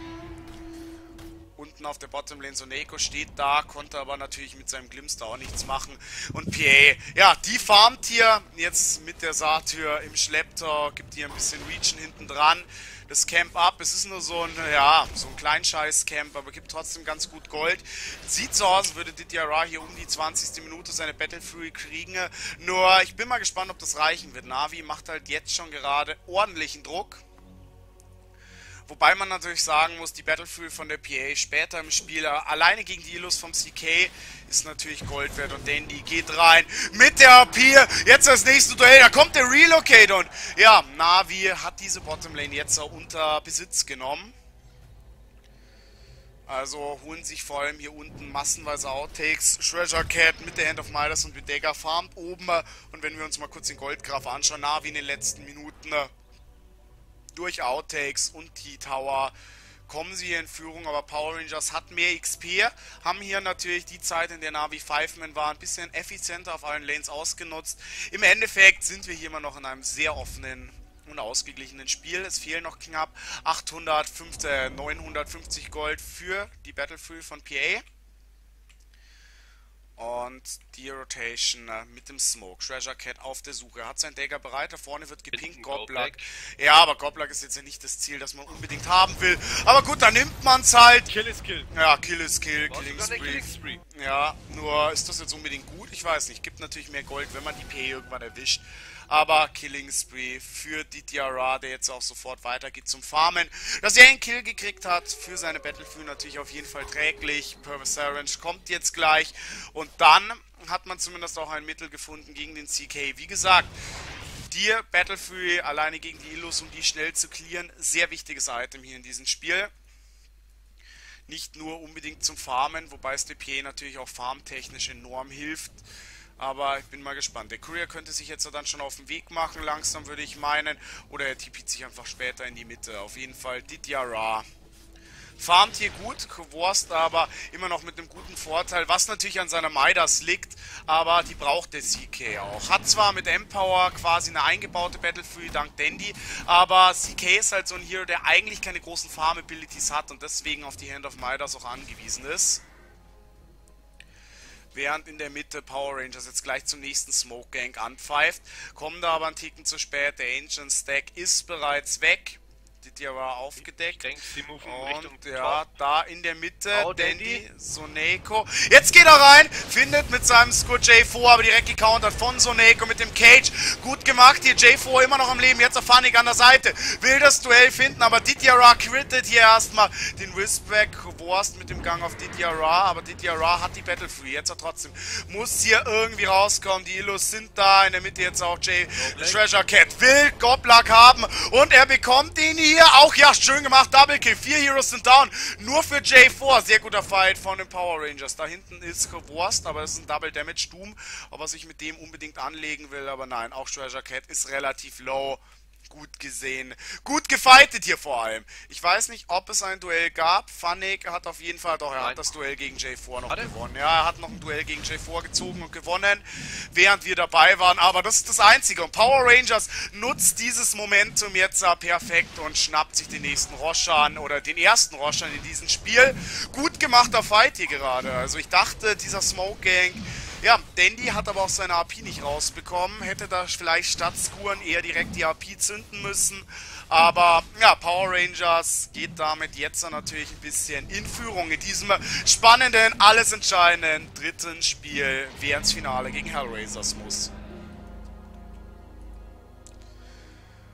Unten auf der Bottom Lane Soneko steht da, konnte aber natürlich mit seinem Glimpse auch nichts machen. Und P A, ja, die farmt hier jetzt mit der Satyr im Schlepptau, gibt hier ein bisschen Region hinten dran. Das Camp ab, es ist nur so ein, ja, so ein Kleinscheiß-Camp, aber gibt trotzdem ganz gut Gold. Sieht so aus, würde Didiara hier um die zwanzigste Minute seine Battle Fury kriegen. Nur, ich bin mal gespannt, ob das reichen wird. Na'Vi macht halt jetzt schon gerade ordentlichen Druck. Wobei man natürlich sagen muss, die Battle Fury von der P A später im Spiel, alleine gegen die Illus vom C K, ist natürlich Gold wert. Und Dandy geht rein mit der A P. Jetzt das nächste Duell, da kommt der Relocate. Und ja, Na'Vi hat diese Bottomlane jetzt auch unter Besitz genommen. Also holen sich vor allem hier unten massenweise Outtakes. Treasure Cat mit der Hand of Midas und Videga farmt oben. Und wenn wir uns mal kurz den Goldgraf anschauen, Na'Vi in den letzten Minuten durch Outtakes und T-Tower kommen sie hier in Führung, aber Power Rangers hat mehr X P, haben hier natürlich die Zeit, in der Na'Vi Five-Man war, ein bisschen effizienter auf allen Lanes ausgenutzt. Im Endeffekt sind wir hier immer noch in einem sehr offenen und ausgeglichenen Spiel. Es fehlen noch knapp achthundertfünfzig, äh, neunhundertfünfzig Gold für die Battle Fury von P A. Und die Rotation äh, mit dem Smoke. Treasure Cat auf der Suche. Er hat seinen Dagger bereit. Da vorne wird gepinkt. Goblak. Ja, aber Goblak ist jetzt ja nicht das Ziel, das man unbedingt haben will. Aber gut, da nimmt man es halt. Kill is Kill. Ja, Kill is Kill. Killing Spree. Killing Spree. Ja, nur ist das jetzt unbedingt gut? Ich weiß nicht. Gibt natürlich mehr Gold, wenn man die P irgendwann erwischt. Aber Killing Spree für Didiara, der jetzt auch sofort weitergeht zum Farmen. Dass er einen Kill gekriegt hat für seine Battle Fury natürlich auf jeden Fall träglich. Perseverance kommt jetzt gleich. Und dann hat man zumindest auch ein Mittel gefunden gegen den C K. Wie gesagt, die Battle Fury alleine gegen die Illus, um die schnell zu clearen, sehr wichtiges Item hier in diesem Spiel. Nicht nur unbedingt zum Farmen, wobei es der P A natürlich auch farmtechnisch enorm hilft. Aber ich bin mal gespannt. Der Courier könnte sich jetzt dann schon auf den Weg machen, langsam würde ich meinen. Oder er tippet sich einfach später in die Mitte. Auf jeden Fall Didiara. Farmt hier gut, Wurst aber immer noch mit einem guten Vorteil, was natürlich an seiner Midas liegt, aber die braucht der C K auch. Hat zwar mit Empower quasi eine eingebaute Battle Fury dank Dandy, aber C K ist halt so ein Hero, der eigentlich keine großen Farm-Abilities hat und deswegen auf die Hand of Midas auch angewiesen ist. Während in der Mitte Power Rangers jetzt gleich zum nächsten Smoke Gang anpfeift, kommen da aber einen Ticken zu spät, der Ancient Stack ist bereits weg. Didiara aufgedeckt. Ich denke, sie moven und Richtung ja, Top. da in der Mitte, Oh, Dandy, Soneko. Jetzt geht er rein, findet mit seinem Squad J vier, aber direkt gecountert von Soneko mit dem Cage. Gut gemacht, hier J vier immer noch am Leben, jetzt der Funnick an der Seite. Will das Duell finden, aber Didiara crittet hier erstmal den Wisp weg. Wurst mit dem Gang auf Didiara, aber Didiara hat die Battle Free, jetzt er trotzdem. Muss hier irgendwie rauskommen, die Illus sind da, in der Mitte jetzt auch J Treasure Cat. Will Goblak haben und er bekommt ihn hier. Hier auch, ja, schön gemacht, Double Kill, vier Heroes sind down, nur für J vier, sehr guter Fight von den Power Rangers, da hinten ist Wurst, aber das ist ein Double Damage Doom, ob er sich mit dem unbedingt anlegen will, aber nein, auch Treasure Cat ist relativ low. Gut gesehen. Gut gefightet hier vor allem. Ich weiß nicht, ob es ein Duell gab. Funnick hat auf jeden Fall, doch, er Nein. hat das Duell gegen J vier noch hat gewonnen. Ja, er hat noch ein Duell gegen J vier gezogen und gewonnen, während wir dabei waren. Aber das ist das Einzige. Und Power Rangers nutzt dieses Momentum jetzt perfekt und schnappt sich den nächsten Roshan oder den ersten Roshan in diesem Spiel. Gut gemachter Fight hier gerade. Also ich dachte, dieser Smoke Gang... Ja, Dandy hat aber auch seine A P nicht rausbekommen, hätte da vielleicht statt Skuren eher direkt die A P zünden müssen, aber ja, Power Rangers geht damit jetzt natürlich ein bisschen in Führung in diesem spannenden, alles entscheidenden dritten Spiel, wer ins Finale gegen Hellraisers muss.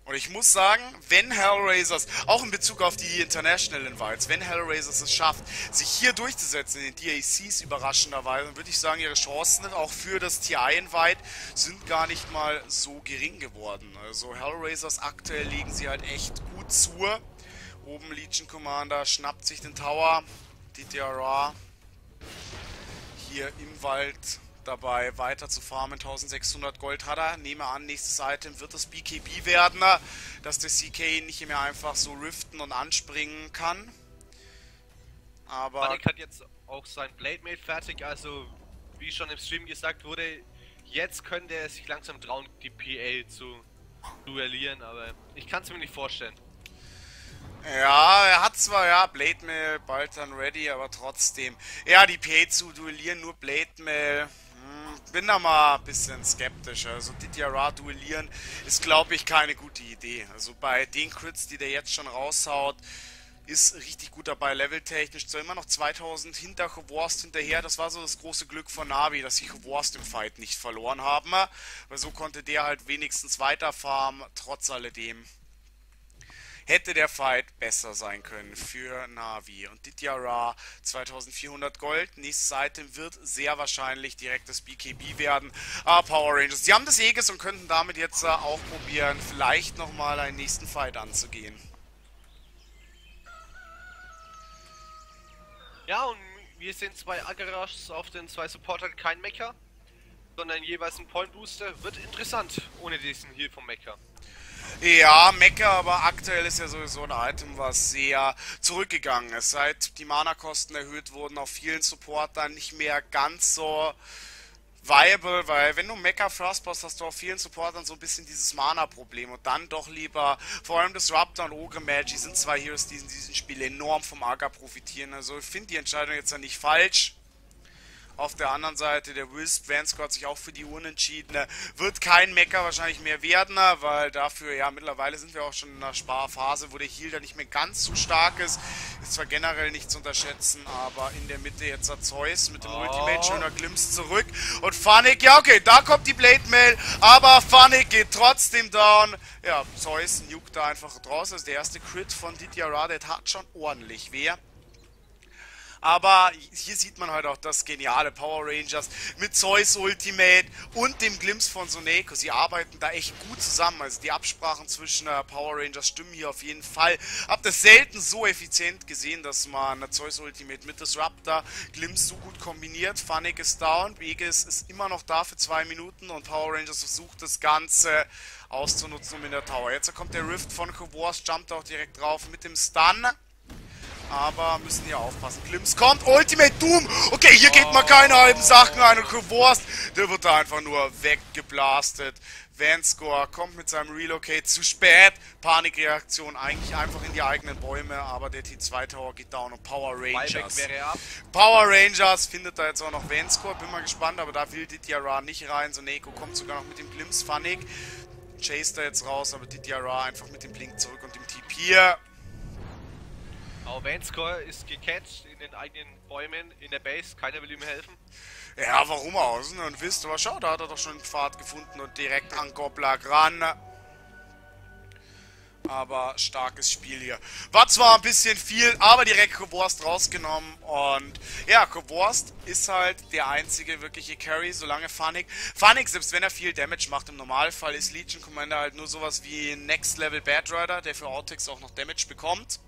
Und ich muss sagen, wenn Hellraisers, auch in Bezug auf die International Invites, wenn Hellraisers es schafft, sich hier durchzusetzen in den D A Cs überraschenderweise, dann würde ich sagen, ihre Chancen auch für das T I-Invite sind gar nicht mal so gering geworden. Also Hellraisers aktuell legen sie halt echt gut zu. Oben Legion Commander schnappt sich den Tower, D T R A hier im Wald dabei weiter zu farmen. Eintausendsechshundert Gold hat er. Nehme an, nächstes Item wird das B K B werden, dass der C K nicht mehr einfach so riften und anspringen kann. Aber Panik hat jetzt auch sein Blade Mail fertig, also wie schon im Stream gesagt wurde, jetzt könnte er sich langsam trauen, die P A zu duellieren, aber ich kann es mir nicht vorstellen. Ja, er hat zwar, ja, Blade Mail bald dann ready, aber trotzdem. Ja, die P A zu duellieren, nur Blade Mail. Hm, bin da mal ein bisschen skeptisch. Also D T R A duellieren ist, glaube ich, keine gute Idee. Also bei den Crits, die der jetzt schon raushaut, ist richtig gut dabei, leveltechnisch. Zwar immer noch zweitausend hinter Chauvorst hinterher. Das war so das große Glück von Navi, dass sie Chauvorst im Fight nicht verloren haben. Weil so konnte der halt wenigstens weiter farmen, trotz alledem. Hätte der Fight besser sein können für Navi. Und D T R A zweitausendvierhundert Gold. Nächstes Item wird sehr wahrscheinlich direkt das B K B werden. Ah, Power Rangers. Sie haben das Aegis und könnten damit jetzt äh, auch probieren, vielleicht nochmal einen nächsten Fight anzugehen. Ja, und wir sehen zwei Agarashs auf den zwei Supportern, kein Mecha, sondern jeweils ein Point Booster. Wird interessant ohne diesen Heal vom Mecha. Ja, Mecha, aber aktuell ist ja sowieso ein Item, was sehr zurückgegangen ist. Seit die Mana-Kosten erhöht wurden, auf vielen Supportern nicht mehr ganz so viable, weil wenn du Mecha First Boss hast, du auf vielen Supportern so ein bisschen dieses Mana-Problem und dann doch lieber, vor allem Disruptor und Ogre Magi sind zwei Heroes, die in diesem Spiel enorm vom Agar profitieren. Also ich finde die Entscheidung jetzt ja nicht falsch. Auf der anderen Seite, der Wisp, Vansco hat sich auch für die Unentschiedene. Wird kein Mecha wahrscheinlich mehr werden, weil dafür, ja, mittlerweile sind wir auch schon in einer Sparphase, wo der Heal da nicht mehr ganz so stark ist. Ist zwar generell nicht zu unterschätzen, aber in der Mitte jetzt hat Zeus mit dem oh. Ultimate, schöner Glimpse zurück. Und Funnick, ja okay, da kommt die Blade Mail, aber Funnick geht trotzdem down. Ja, Zeus juckt da einfach draus. Also der erste Crit von D T R A, der tat schon ordentlich weh. Aber hier sieht man halt auch das geniale Power Rangers mit Zeus Ultimate und dem Glimpse von Soneko. Sie arbeiten da echt gut zusammen. Also die Absprachen zwischen äh, Power Rangers stimmen hier auf jeden Fall. Hab das selten so effizient gesehen, dass man eine Zeus Ultimate mit Disruptor Glimpse so gut kombiniert. Funnick ist down, Vegas ist immer noch da für zwei Minuten und Power Rangers versucht das Ganze auszunutzen um in der Tower. Jetzt kommt der Rift von Chauvorst, jumpt auch direkt drauf mit dem Stun. Aber müssen hier aufpassen. Glimpse kommt. Ultimate Doom. Okay, hier geht mal keine halben Sachen ein. Und Chauvorst, der wird da einfach nur weggeblastet. Vanscore kommt mit seinem Relocate zu spät. Panikreaktion eigentlich einfach in die eigenen Bäume. Aber der T zwei Tower geht down und Power Rangers. Wäre ab. Power Rangers findet da jetzt auch noch Vanscore. Bin mal gespannt, aber da will D T R A nicht rein. Soneko kommt sogar noch mit dem Glimpse. Funnick chase da jetzt raus, aber D T R A einfach mit dem Blink zurück und dem T P. Auch Vanscore ist gecatcht in den eigenen Bäumen in der Base, keiner will ihm helfen. Ja, warum auch? Und wisst aber schau, da hat er doch schon einen Pfad gefunden und direkt an Goblag ran. Aber starkes Spiel hier. War zwar ein bisschen viel, aber direkt Chauvorst rausgenommen. Und ja, Chauvorst ist halt der einzige wirkliche Carry, solange Funnick... Funnick, selbst wenn er viel Damage macht, im Normalfall ist Legion Commander halt nur sowas wie Next Level Bad Rider, der für Autix auch noch Damage bekommt.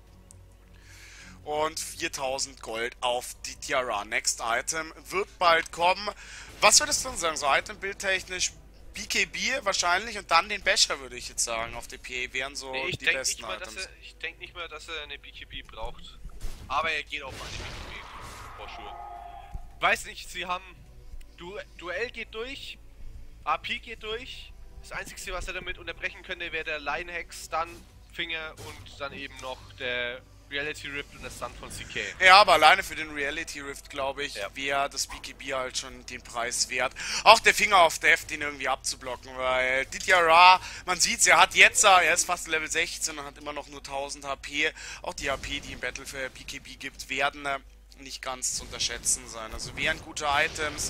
Und viertausend Gold auf D T R A. Next Item wird bald kommen. Was würdest du denn sagen? So Item-Bild-technisch B K B wahrscheinlich und dann den Basher, würde ich jetzt sagen. Auf der P A wären so nee, die besten mal, Items. Er, ich denke nicht mehr, dass er eine B K B braucht. Aber er geht auf eine B K B. For sure. Weiß nicht, sie haben... Du Duell geht durch. A P geht durch. Das Einzige, was er damit unterbrechen könnte, wäre der Line-Hex, Stun, Finger und dann eben noch der... Reality Rift und der Stun von C K. Ja, aber alleine für den Reality Rift, glaube ich, ja. wäre das B K B halt schon den Preis wert. Auch der Finger auf Death, den irgendwie abzublocken, weil D T R A, man sieht's, er hat jetzt, er ist fast Level sechzehn und hat immer noch nur tausend H P. Auch die H P, die im Battle für B K B gibt, werden nicht ganz zu unterschätzen sein. Also wären gute Items,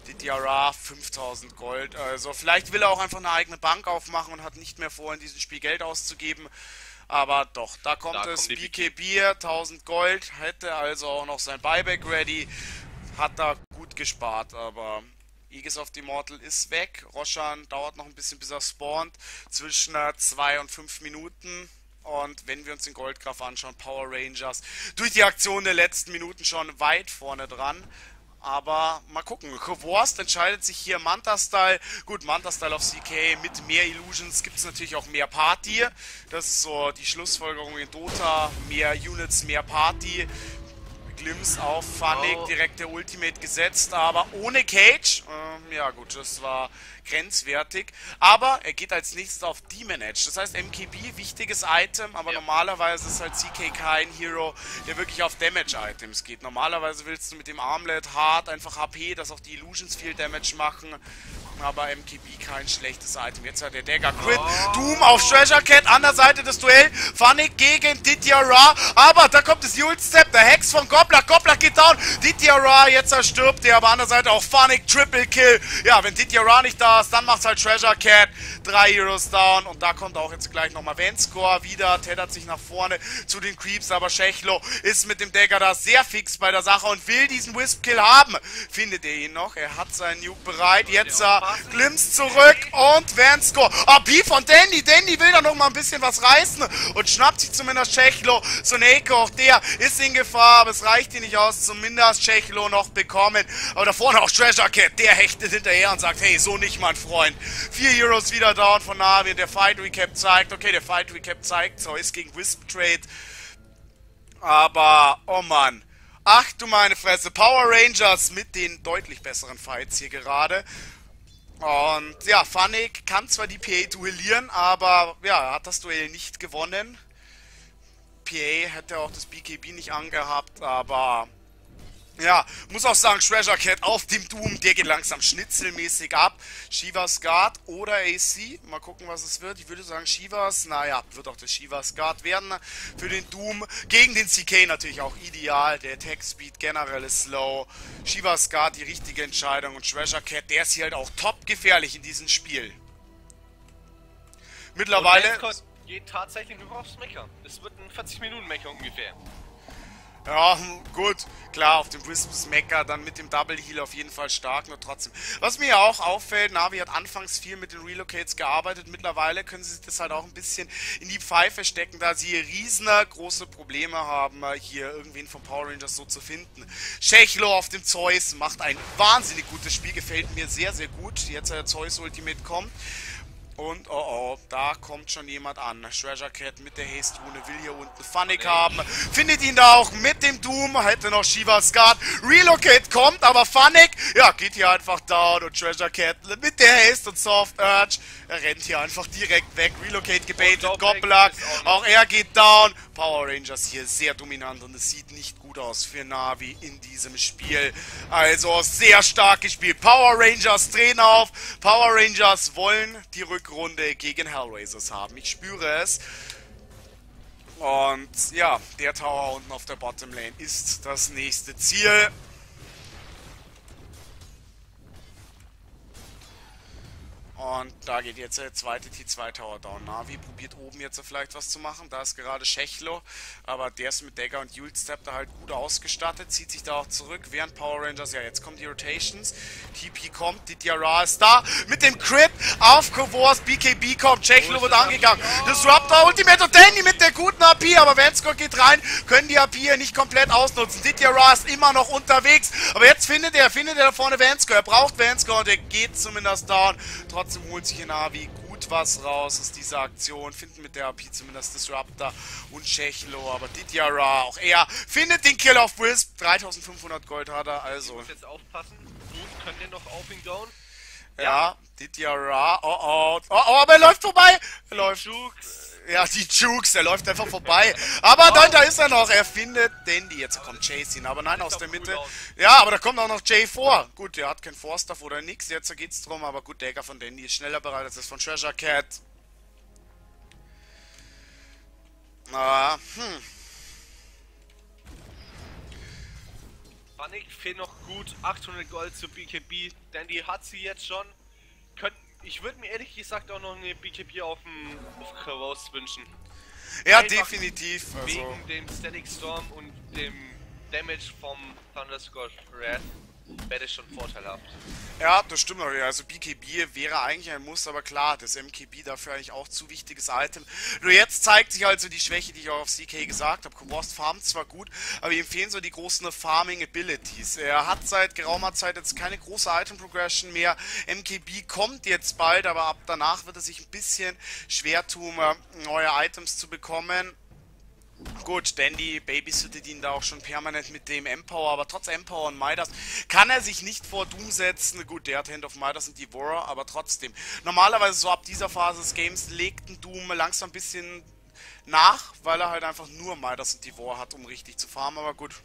D D R A fünftausend Gold. Also vielleicht will er auch einfach eine eigene Bank aufmachen und hat nicht mehr vor, in diesem Spiel Geld auszugeben. Aber doch, da kommt Da es. kommt B K B, tausend Gold, hätte also auch noch sein Buyback ready. Hat da gut gespart, aber Aegis of the Immortal ist weg. Roshan dauert noch ein bisschen, bis er spawnt. Zwischen zwei und fünf Minuten. Und wenn wir uns den Goldgraf anschauen, Power Rangers durch die Aktion der letzten Minuten schon weit vorne dran. Aber mal gucken. Wurst entscheidet sich hier Manta-Style. Gut, Manta-Style auf C K mit mehr Illusions gibt es natürlich auch mehr Party. Das ist so die Schlussfolgerung in Dota. Mehr Units, mehr Party. Glimpse auf Funnick, oh. direkt der Ultimate gesetzt, aber ohne Cage. Ähm, ja gut, das war grenzwertig. Aber er geht als nächstes auf Demon Edge. Das heißt M K B, wichtiges Item, aber ja. Normalerweise ist halt C K kein Hero, der wirklich auf Damage-Items geht. Normalerweise willst du mit dem Armlet hart einfach H P, dass auch die Illusions viel Damage machen. Aber M K B kein schlechtes Item. Jetzt hat der Dagger Crit. Oh. Doom auf Treasure Cat an der Seite des Duell. Funnick gegen D D R A. Aber da kommt das Yule Step. Der Hex von Goblak. Goblak geht down. D D R A, jetzt erstirbt der. Aber an der Seite auch Funnick. Triple Kill. Ja, wenn D D R A nicht da ist, dann macht halt Treasure Cat. Drei Heroes down. Und da kommt auch jetzt gleich nochmal Venscore wieder. Tethert sich nach vorne zu den Creeps. Aber Schechlo ist mit dem Dagger da sehr fix bei der Sache und will diesen Wisp Kill haben. Findet er ihn noch? Er hat seinen Nuke bereit. Jetzt äh, Glimpse zurück und Venscore. Ah, B von Danny. Danny will da noch mal ein bisschen was reißen und schnappt sich zumindest Schechlo. Soneko, auch der ist in Gefahr, aber es reicht hier nicht aus. Zumindest Schechlo noch bekommen. Aber da vorne auch Treasure Cat. Der hechtet hinterher und sagt, hey, so nicht, mein Freund. Vier Heroes wieder down von Navi. Der Fight Recap zeigt, okay, der Fight Recap zeigt, so ist gegen Wisp Trade. Aber, oh Mann. Ach du meine Fresse. Power Rangers mit den deutlich besseren Fights hier gerade. Und ja, Funnick kann zwar die P A duellieren, aber ja, er hat das Duell nicht gewonnen. P A hätte auch das B K B nicht angehabt, aber ja, muss auch sagen, Treasure Cat auf dem Doom, der geht langsam schnitzelmäßig ab. Shivas Guard oder A C, mal gucken, was es wird. Ich würde sagen Shivas, naja, wird auch der Shivas Guard werden für den Doom. Gegen den C K natürlich auch ideal, der Attack Speed generell ist slow. Shivas Guard die richtige Entscheidung und Treasure Cat, der ist hier halt auch top gefährlich in diesem Spiel. Mittlerweile geht tatsächlich nur aufs Mecha. Es wird ein vierzig Minuten Mecha ungefähr. Ja, gut, klar, auf dem Wisps Mecha dann mit dem Double Heal auf jeden Fall stark, nur trotzdem. Was mir ja auch auffällt, Navi hat anfangs viel mit den Relocates gearbeitet, mittlerweile können sie sich das halt auch ein bisschen in die Pfeife stecken, da sie riesengroße Probleme haben, hier irgendwen von Power Rangers so zu finden. Schechlo auf dem Zeus macht ein wahnsinnig gutes Spiel, gefällt mir sehr, sehr gut, jetzt der Zeus Ultimate kommt. Und, oh oh, da kommt schon jemand an. Treasure Cat mit der Haste-Rune will hier unten Funnick haben. Findet ihn da auch mit dem Doom. Hätte noch Shivas Guard. Relocate kommt, aber Funnick, ja, geht hier einfach down. Und Treasure Cat mit der Haste und Soft Urge. Er rennt hier einfach direkt weg. Relocate gebaitet. Goblak, auch er geht down. Power Rangers hier sehr dominant und es sieht nicht gut aus für Navi in diesem Spiel. Also sehr stark gespielt. Power Rangers drehen auf. Power Rangers wollen die Rückrunde gegen Hellraisers haben. Ich spüre es. Und ja, der Tower unten auf der Bottom Lane ist das nächste Ziel. Und da geht jetzt der zweite T zwei Tower down. Navi probiert oben jetzt vielleicht was zu machen. Da ist gerade Schechlo. Aber der ist mit Dagger und Yule Step da halt gut ausgestattet. Zieht sich da auch zurück. Während Power Rangers, ja jetzt kommen die Rotations. T P kommt. D D R A ist da. Mit dem Crit auf Kovors. B K B kommt. Schechlo wird angegangen. Disruptor Ultimate und Danny mit der guten A P. Aber Venscore geht rein. Können die A P hier nicht komplett ausnutzen. D D R A ist immer noch unterwegs. Aber jetzt findet er, findet er da vorne Venscore. Er braucht Venscore und er geht zumindest down. Trotzdem holt sich in Navi gut was raus aus dieser Aktion, finden mit der A P zumindest Disruptor und Schechlo, aber D D R A, auch er findet den Kill auf Wisp, dreitausendfünfhundert Gold hat er, also. Ich muss jetzt aufpassen, gut, könnt ihr noch auf ihn down? Ja, ja. D D R A, oh oh, oh oh, aber er läuft vorbei, er läuft. Jukes. Ja, die Jukes, er läuft einfach vorbei. Aber dann, da ist er noch, er findet Dandy. Jetzt kommt Chase hin, aber nein, aus der Mitte. Ja, aber da kommt auch noch Jay vor. Gut, der hat kein Force-Stuff oder nix, jetzt geht's drum, aber gut, Dagger von Dandy ist schneller bereit als das von Treasure Cat. Ah, hm. Funnick fehlt noch gut achthundert Gold zu B K B, denn die hat sie jetzt schon. Könnt, ich würde mir ehrlich gesagt auch noch eine B K B auf dem Kravos wünschen. Ja, Einfach definitiv. Also. Wegen dem Static Storm und dem Damage vom Thunderscorch Wrath wäre das schon vorteilhaft. Ja, das stimmt natürlich. Also B K B wäre eigentlich ein Muss, aber klar, das M K B dafür eigentlich auch zu wichtiges Item. Nur jetzt zeigt sich also die Schwäche, die ich auch auf C K gesagt habe. Kowalski farmt zwar gut, aber ihm fehlen so die großen Farming Abilities. Er hat seit geraumer Zeit jetzt keine große Item Progression mehr. M K B kommt jetzt bald, aber ab danach wird er sich ein bisschen schwer tun, neue Items zu bekommen. Gut, Dandy babysittet ihn da auch schon permanent mit dem Empower, aber trotz Empower und Midas kann er sich nicht vor Doom setzen. Gut, der hat Hand of Midas und Devourer, aber trotzdem. Normalerweise so ab dieser Phase des Games legt ein Doom langsam ein bisschen nach, weil er halt einfach nur Midas und Devourer hat, um richtig zu farmen, aber gut.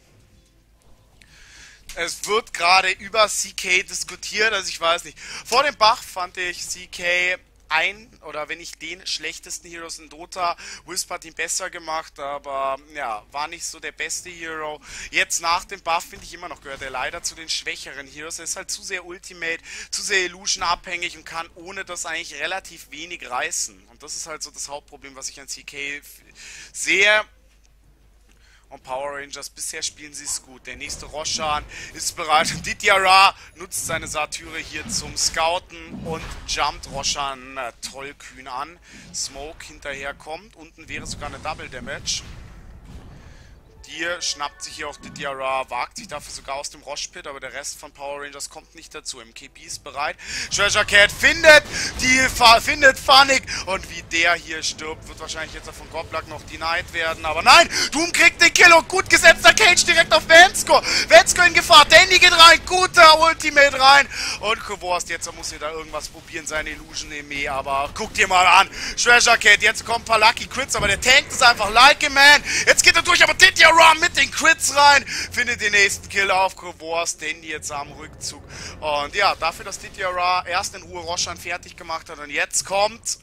Es wird gerade über C K diskutiert, also ich weiß nicht. Vor dem Buff fand ich C K ein, oder wenn nicht den schlechtesten Heroes in Dota. Wisp hat ihn besser gemacht, aber ja, war nicht so der beste Hero. Jetzt nach dem Buff finde ich immer noch, gehört er leider zu den schwächeren Heroes. Er ist halt zu sehr Ultimate, zu sehr Illusion abhängig und kann ohne das eigentlich relativ wenig reißen. Und das ist halt so das Hauptproblem, was ich an C K sehe. Und Power Rangers, bisher spielen sie es gut. Der nächste Roshan ist bereit. Didiara nutzt seine Satyre hier zum Scouten und jumpt Roshan äh, tollkühn an. Smoke hinterher kommt. Unten wäre sogar eine Double Damage. Hier schnappt sich hier auch Didiara, wagt sich dafür sogar aus dem Rosh-Pit, aber der Rest von Power Rangers kommt nicht dazu. M K B ist bereit. Treasure Cat findet die findet Funnick und wie der hier stirbt, wird wahrscheinlich jetzt von Goblak noch denied werden. Aber nein, Doom kriegt den Kill und gut gesetzter Cage direkt auf Vensko. Vensko in Gefahr, Danny geht rein, guter Ultimate rein und Kowalski, jetzt muss hier da irgendwas probieren, seine Illusion Eme, aber guck dir mal an. Treasure Cat, jetzt kommen ein paar Lucky Crits, aber der tankt ist einfach like a man. Jetzt geht er durch, aber Didiara mit den Crits rein, findet den nächsten Kill auf Kowalski, Dandy jetzt am Rückzug. Und ja, dafür, dass Didiara erst in Ruhe Roshan fertig gemacht hat und jetzt kommt,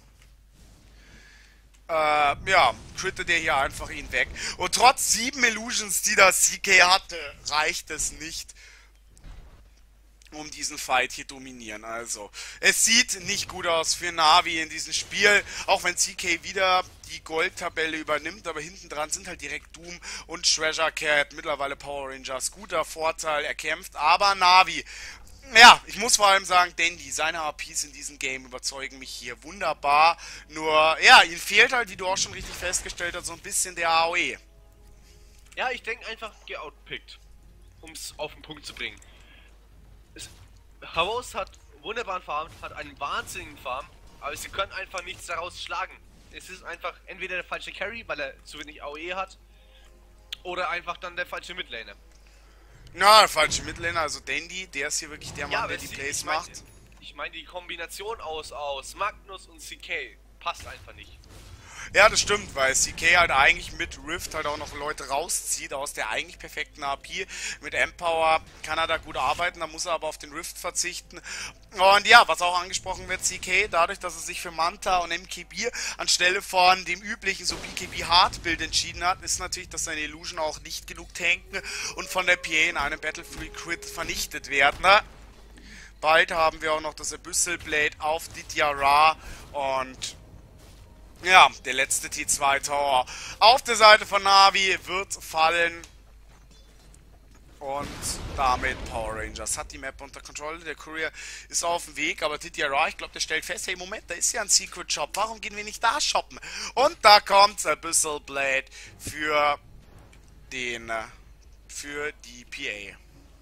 äh, ja, crittet er hier einfach ihn weg. Und trotz sieben Illusions, die das C K hatte, reicht es nicht, um diesen Fight hier dominieren. Also, es sieht nicht gut aus für Na'Vi in diesem Spiel, auch wenn C K wieder die Goldtabelle übernimmt, aber hinten dran sind halt direkt Doom und Treasure Cat, mittlerweile Power Rangers. Guter Vorteil erkämpft, aber Na'Vi, ja, ich muss vor allem sagen, Dandy, seine A Ps in diesem Game überzeugen mich hier wunderbar, nur, ja, ihm fehlt halt, wie du auch schon richtig festgestellt hast, so ein bisschen der A O E. Ja, ich denke einfach geoutpickt, um es auf den Punkt zu bringen. Kravos hat wunderbaren Farm, hat einen wahnsinnigen Farm, aber sie können einfach nichts daraus schlagen. Es ist einfach entweder der falsche Carry, weil er zu wenig A O E hat, oder einfach dann der falsche Midlaner. Na, der falsche Midlaner, also Dandy, der ist hier wirklich der Mann, ja, der die sie, Plays ich mein, macht. Ich meine, die Kombination aus, aus Magnus und C K passt einfach nicht. Ja, das stimmt, weil C K halt eigentlich mit Rift halt auch noch Leute rauszieht aus der eigentlich perfekten A P. Mit Empower kann er da gut arbeiten, da muss er aber auf den Rift verzichten. Und ja, was auch angesprochen wird, C K, dadurch, dass er sich für Manta und M K B anstelle von dem üblichen so B K B Hard Build entschieden hat, ist natürlich, dass seine Illusion auch nicht genug tanken und von der P A in einem Battlefree Crit vernichtet werden. Ne? Bald haben wir auch noch das Abyssal Blade auf Didiara und ja, der letzte T zwei Tower auf der Seite von Na'Vi wird fallen. Und damit Power Rangers hat die Map unter Kontrolle. Der Courier ist auf dem Weg, aber Didiara, ich glaube, der stellt fest, hey, Moment, da ist ja ein Secret Shop. Warum gehen wir nicht da shoppen? Und da kommt Abyssal Blade für den, für die P A.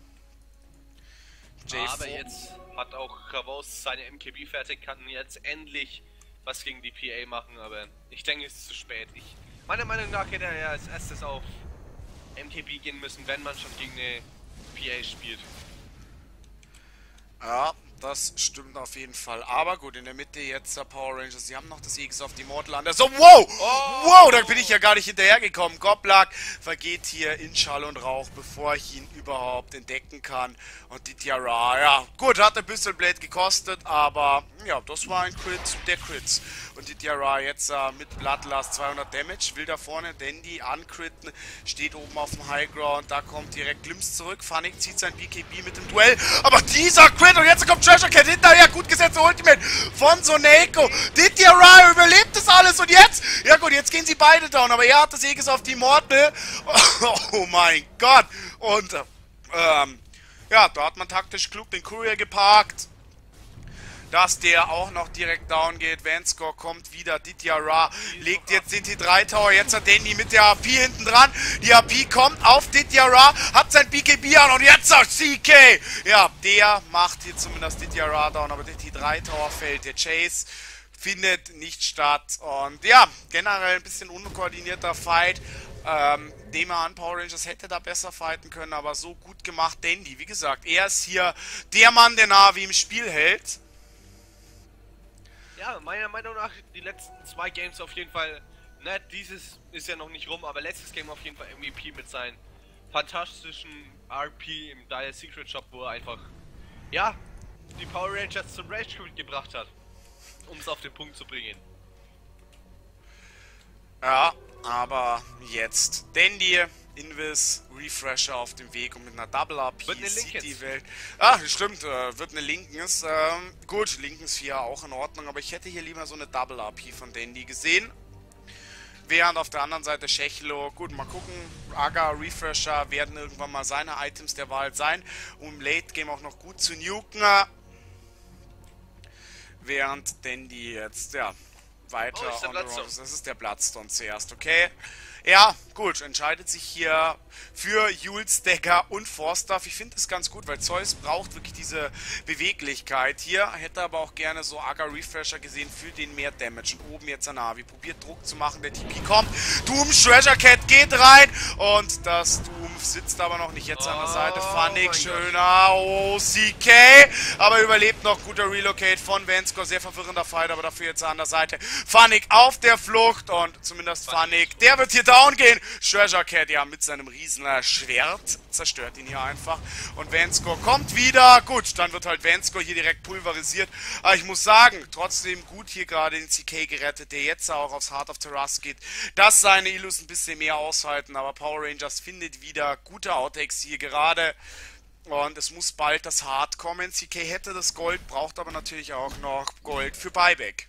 Aber jetzt hat auch Kravos seine M K B fertig, kann jetzt endlich was gegen die P A machen, aber ich denke, es ist zu spät. Ich, meiner Meinung nach hätte er ja als erstes auf M K B gehen müssen, wenn man schon gegen eine P A spielt. Ja, das stimmt auf jeden Fall. Aber gut, in der Mitte jetzt der Power Rangers. Sie haben noch das X auf die Mortal an der so. Wow! Oh. Wow, da bin ich ja gar nicht hinterhergekommen. Goblak vergeht hier in Schall und Rauch, bevor ich ihn überhaupt entdecken kann. Und die Tiara, ja, gut, hat der Büsselblade gekostet, aber ja, das war ein Crit der Crits. Und die Tiara jetzt äh, mit Bloodlust zweihundert Damage, will da vorne Dandy ancritten, steht oben auf dem High Ground, da kommt direkt Glimpse zurück. Funnick zieht sein B K B mit dem Duell, aber dieser Crit und jetzt kommt Treasure Cat hinterher, gut gesetzte Ultimate von Soneko. Die Tiara überlebt das alles und jetzt, ja gut, jetzt gehen sie beide down, aber er hat das Aegis auf die Immortal. Oh mein Gott. Und ähm, ja, da hat man taktisch klug den Courier geparkt, dass der auch noch direkt down geht. Vanscore kommt wieder. Dityara legt jetzt den T drei Tower. Jetzt hat Dandy mit der A P hinten dran. Die A P kommt auf Dityara, hat sein B K B an und jetzt sagt C K. Ja, der macht hier zumindest Dityara down, aber der T drei Tower fällt. Der Chase findet nicht statt. Und ja, generell ein bisschen unkoordinierter Fight. Ähm, dem er an Power Rangers hätte da besser fighten können, aber so gut gemacht. Dandy, wie gesagt, er ist hier der Mann, der Na'Vi im Spiel hält. Ja, meiner Meinung nach die letzten zwei Games auf jeden Fall, ne, dieses ist ja noch nicht rum, aber letztes Game auf jeden Fall M V P mit seinem fantastischen R P im Dire Secret Shop, wo er einfach, ja, die Power Rangers zum Rage Quit gebracht hat, um es auf den Punkt zu bringen. Ja, aber jetzt Dandy, Invis, Refresher auf dem Weg und mit einer Double A P sieht die Welt. Ah, stimmt, äh, wird eine Linkens. Ähm, gut, Linkens vier auch in Ordnung, aber ich hätte hier lieber so eine Double A P von Dandy gesehen. Während auf der anderen Seite Schechlo, gut, mal gucken, Aga, Refresher werden irgendwann mal seine Items der Wahl sein, um im Late Game auch noch gut zu nuken. Während Dandy jetzt, ja, weiter oh, ist der on the das ist der Bloodstone zuerst, okay? Ja, gut, entscheidet sich hier für Jules, Decker und Forstaff. Ich finde es ganz gut, weil Zeus braucht wirklich diese Beweglichkeit hier. Hätte aber auch gerne so Aga Refresher gesehen für den mehr Damage. Und oben jetzt Na'Vi probiert Druck zu machen, der T P kommt. Doom, Treasure Cat geht rein und das Doom sitzt aber noch nicht jetzt oh, an der Seite. Funnick, schöner, oh, C K, aber überlebt noch, guter Relocate von Vanscore, sehr verwirrender Fight, aber dafür jetzt an der Seite. Funnick auf der Flucht und zumindest Funnick, der wird hier down gehen. Treasure Cat, ja, mit seinem riesen Schwert zerstört ihn hier einfach. Und Vanscore kommt wieder. Gut, dann wird halt Vanscore hier direkt pulverisiert. Aber ich muss sagen, trotzdem gut hier gerade den C K gerettet, der jetzt auch aufs Heart of Terras geht, dass seine Illus ein bisschen mehr aushalten. Aber Power Rangers findet wieder gute Outtakes hier gerade. Und es muss bald das Hard kommen. C K hätte das Gold, braucht aber natürlich auch noch Gold für Buyback.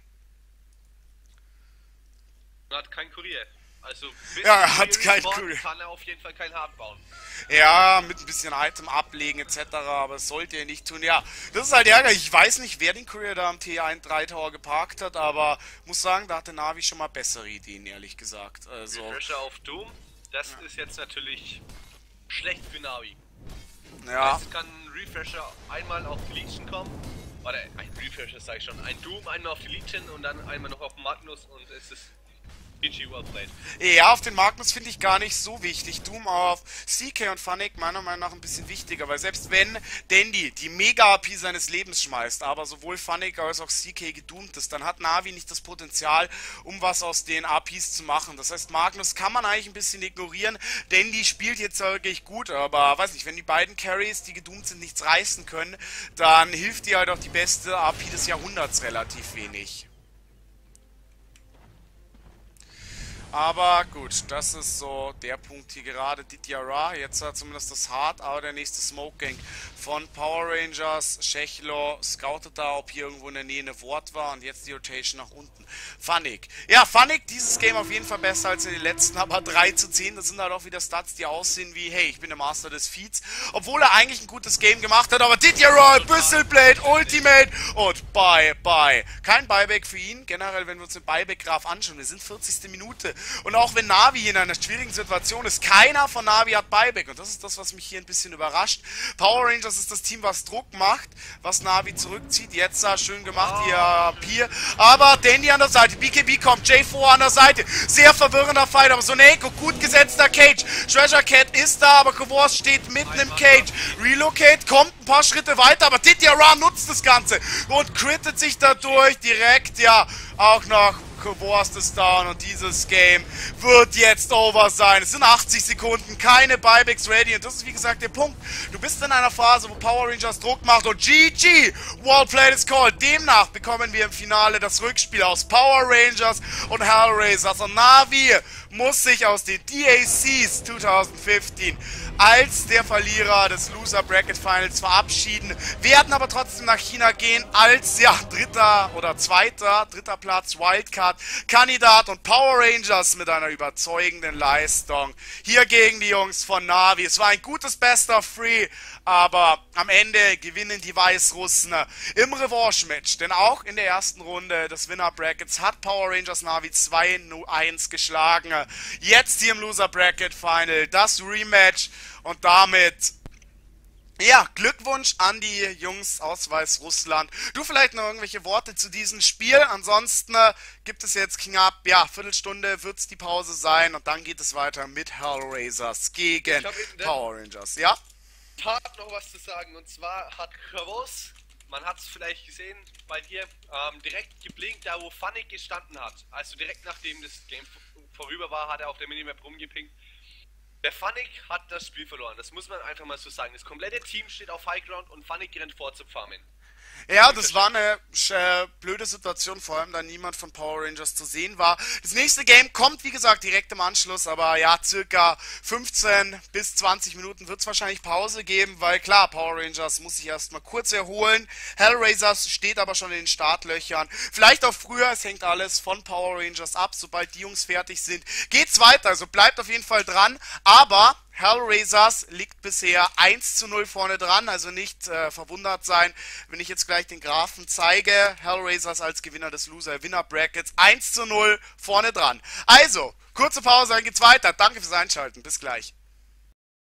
Er hat kein Kurier. Also, ja, er hat kein Kurier. Kann er auf jeden Fall kein Hard bauen. Ja, mit ein bisschen Item ablegen et cetera, aber das sollte er nicht tun. Ja, das ist halt Ärger. Ich weiß nicht, wer den Courier da am T eins drei Tower geparkt hat, aber muss sagen, da hatte Na'Vi schon mal bessere Ideen, ehrlich gesagt. Also, Refresher auf Doom, das ja. ist jetzt natürlich schlecht für Na'Vi. Ja. Es kann ein Refresher einmal auf die Legion kommen, oder ein Refresher sag ich schon, ein Doom einmal auf die Legion und dann einmal noch auf Magnus und es ist G G well played. Ja, auf den Magnus finde ich gar nicht so wichtig. Doom auf C K und Funnick meiner Meinung nach ein bisschen wichtiger, weil selbst wenn Dandy die Mega-A P seines Lebens schmeißt, aber sowohl Funnick als auch C K gedoomt ist, dann hat Na'Vi nicht das Potenzial, um was aus den A Ps zu machen. Das heißt, Magnus kann man eigentlich ein bisschen ignorieren. Dandy spielt jetzt wirklich gut, aber weiß nicht, wenn die beiden Carries, die gedoomt sind, nichts reißen können, dann hilft dir halt auch die beste A P des Jahrhunderts relativ wenig. Aber gut, das ist so der Punkt hier gerade. Dityara, jetzt hat zumindest das Hard, aber der nächste Smoke Gang von Power Rangers. Schechlo scoutet da, ob hier irgendwo in der Nähe eine Ward war und jetzt die Rotation nach unten. Funnick. Ja, Funnick, dieses Game auf jeden Fall besser als in den letzten, aber drei zu zehn, das sind halt auch wieder Stats, die aussehen wie, hey, ich bin der Master des Feeds. Obwohl er eigentlich ein gutes Game gemacht hat, aber Dityara, Büsselblade, Ultimate und Bye, Bye. Kein Buyback für ihn. Generell, wenn wir uns den Buyback-Graph anschauen, wir sind vierzigste Minute. Und auch wenn Na'Vi in einer schwierigen Situation ist, keiner von Na'Vi hat Buyback. Und das ist das, was mich hier ein bisschen überrascht. Power Rangers ist das Team, was Druck macht, was Na'Vi zurückzieht. Jetzt sah schön gemacht, ihr Pier. Aber Dandy an der Seite, B K B kommt, J vier an der Seite. Sehr verwirrender Fight, aber Soneko, gut gesetzter Cage. Treasure Cat ist da, aber Kowors steht mitten im Cage. Relocate kommt ein paar Schritte weiter, aber Titiara nutzt das Ganze und crittet sich dadurch direkt, ja, auch noch Kowors ist down und dieses Game wird jetzt over sein. Es sind achtzig Sekunden, keine Buybacks ready und das ist wie gesagt der Punkt. Du bist in einer Phase, wo Power Rangers Druck macht und G G, Wallplay is called. Demnach bekommen wir im Finale das Rückspiel aus Power Rangers und Hellraisers und Na'Vi muss sich aus den D A Cs zwanzig fünfzehn als der Verlierer des Loser Bracket Finals verabschieden, werden aber trotzdem nach China gehen als, ja, dritter oder zweiter, dritter Platz Wildcard-Kandidat und Power Rangers mit einer überzeugenden Leistung hier gegen die Jungs von Na'Vi. Es war ein gutes Best of Three, aber am Ende gewinnen die Weißrussen im Revanche-Match, denn auch in der ersten Runde des Winner Brackets hat Power Rangers Na'Vi zwei zu eins geschlagen. Jetzt hier im Loser Bracket Final das Rematch und damit, ja, Glückwunsch an die Jungs aus Weißrussland. Du vielleicht noch irgendwelche Worte zu diesem Spiel? Ansonsten äh, gibt es jetzt knapp, ja, Viertelstunde wird es die Pause sein und dann geht es weiter mit Hellraisers gegen Power Rangers, ja? Tat noch was zu sagen und zwar hat Kowos, man hat es vielleicht gesehen bei dir, ähm, direkt geblinkt, da wo Funny gestanden hat. Also direkt nachdem das Game vorüber war, hat er auf der Minimap rumgepinkt. Der Funny hat das Spiel verloren, das muss man einfach mal so sagen. Das komplette Team steht auf High Ground und Funny rennt vor zum Farmen. Ja, das war eine äh, blöde Situation, vor allem da niemand von Power Rangers zu sehen war. Das nächste Game kommt, wie gesagt, direkt im Anschluss, aber ja, circa fünfzehn bis zwanzig Minuten wird es wahrscheinlich Pause geben, weil klar, Power Rangers muss sich erstmal kurz erholen. Hellraisers steht aber schon in den Startlöchern. Vielleicht auch früher, es hängt alles von Power Rangers ab. Sobald die Jungs fertig sind, geht's weiter, also bleibt auf jeden Fall dran, aber Hellraisers liegt bisher eins zu null vorne dran, also nicht äh, verwundert sein, wenn ich jetzt gleich den Graphen zeige. Hellraisers als Gewinner des Loser-Winner-Brackets eins zu null vorne dran. Also, kurze Pause, dann geht's weiter. Danke fürs Einschalten, bis gleich.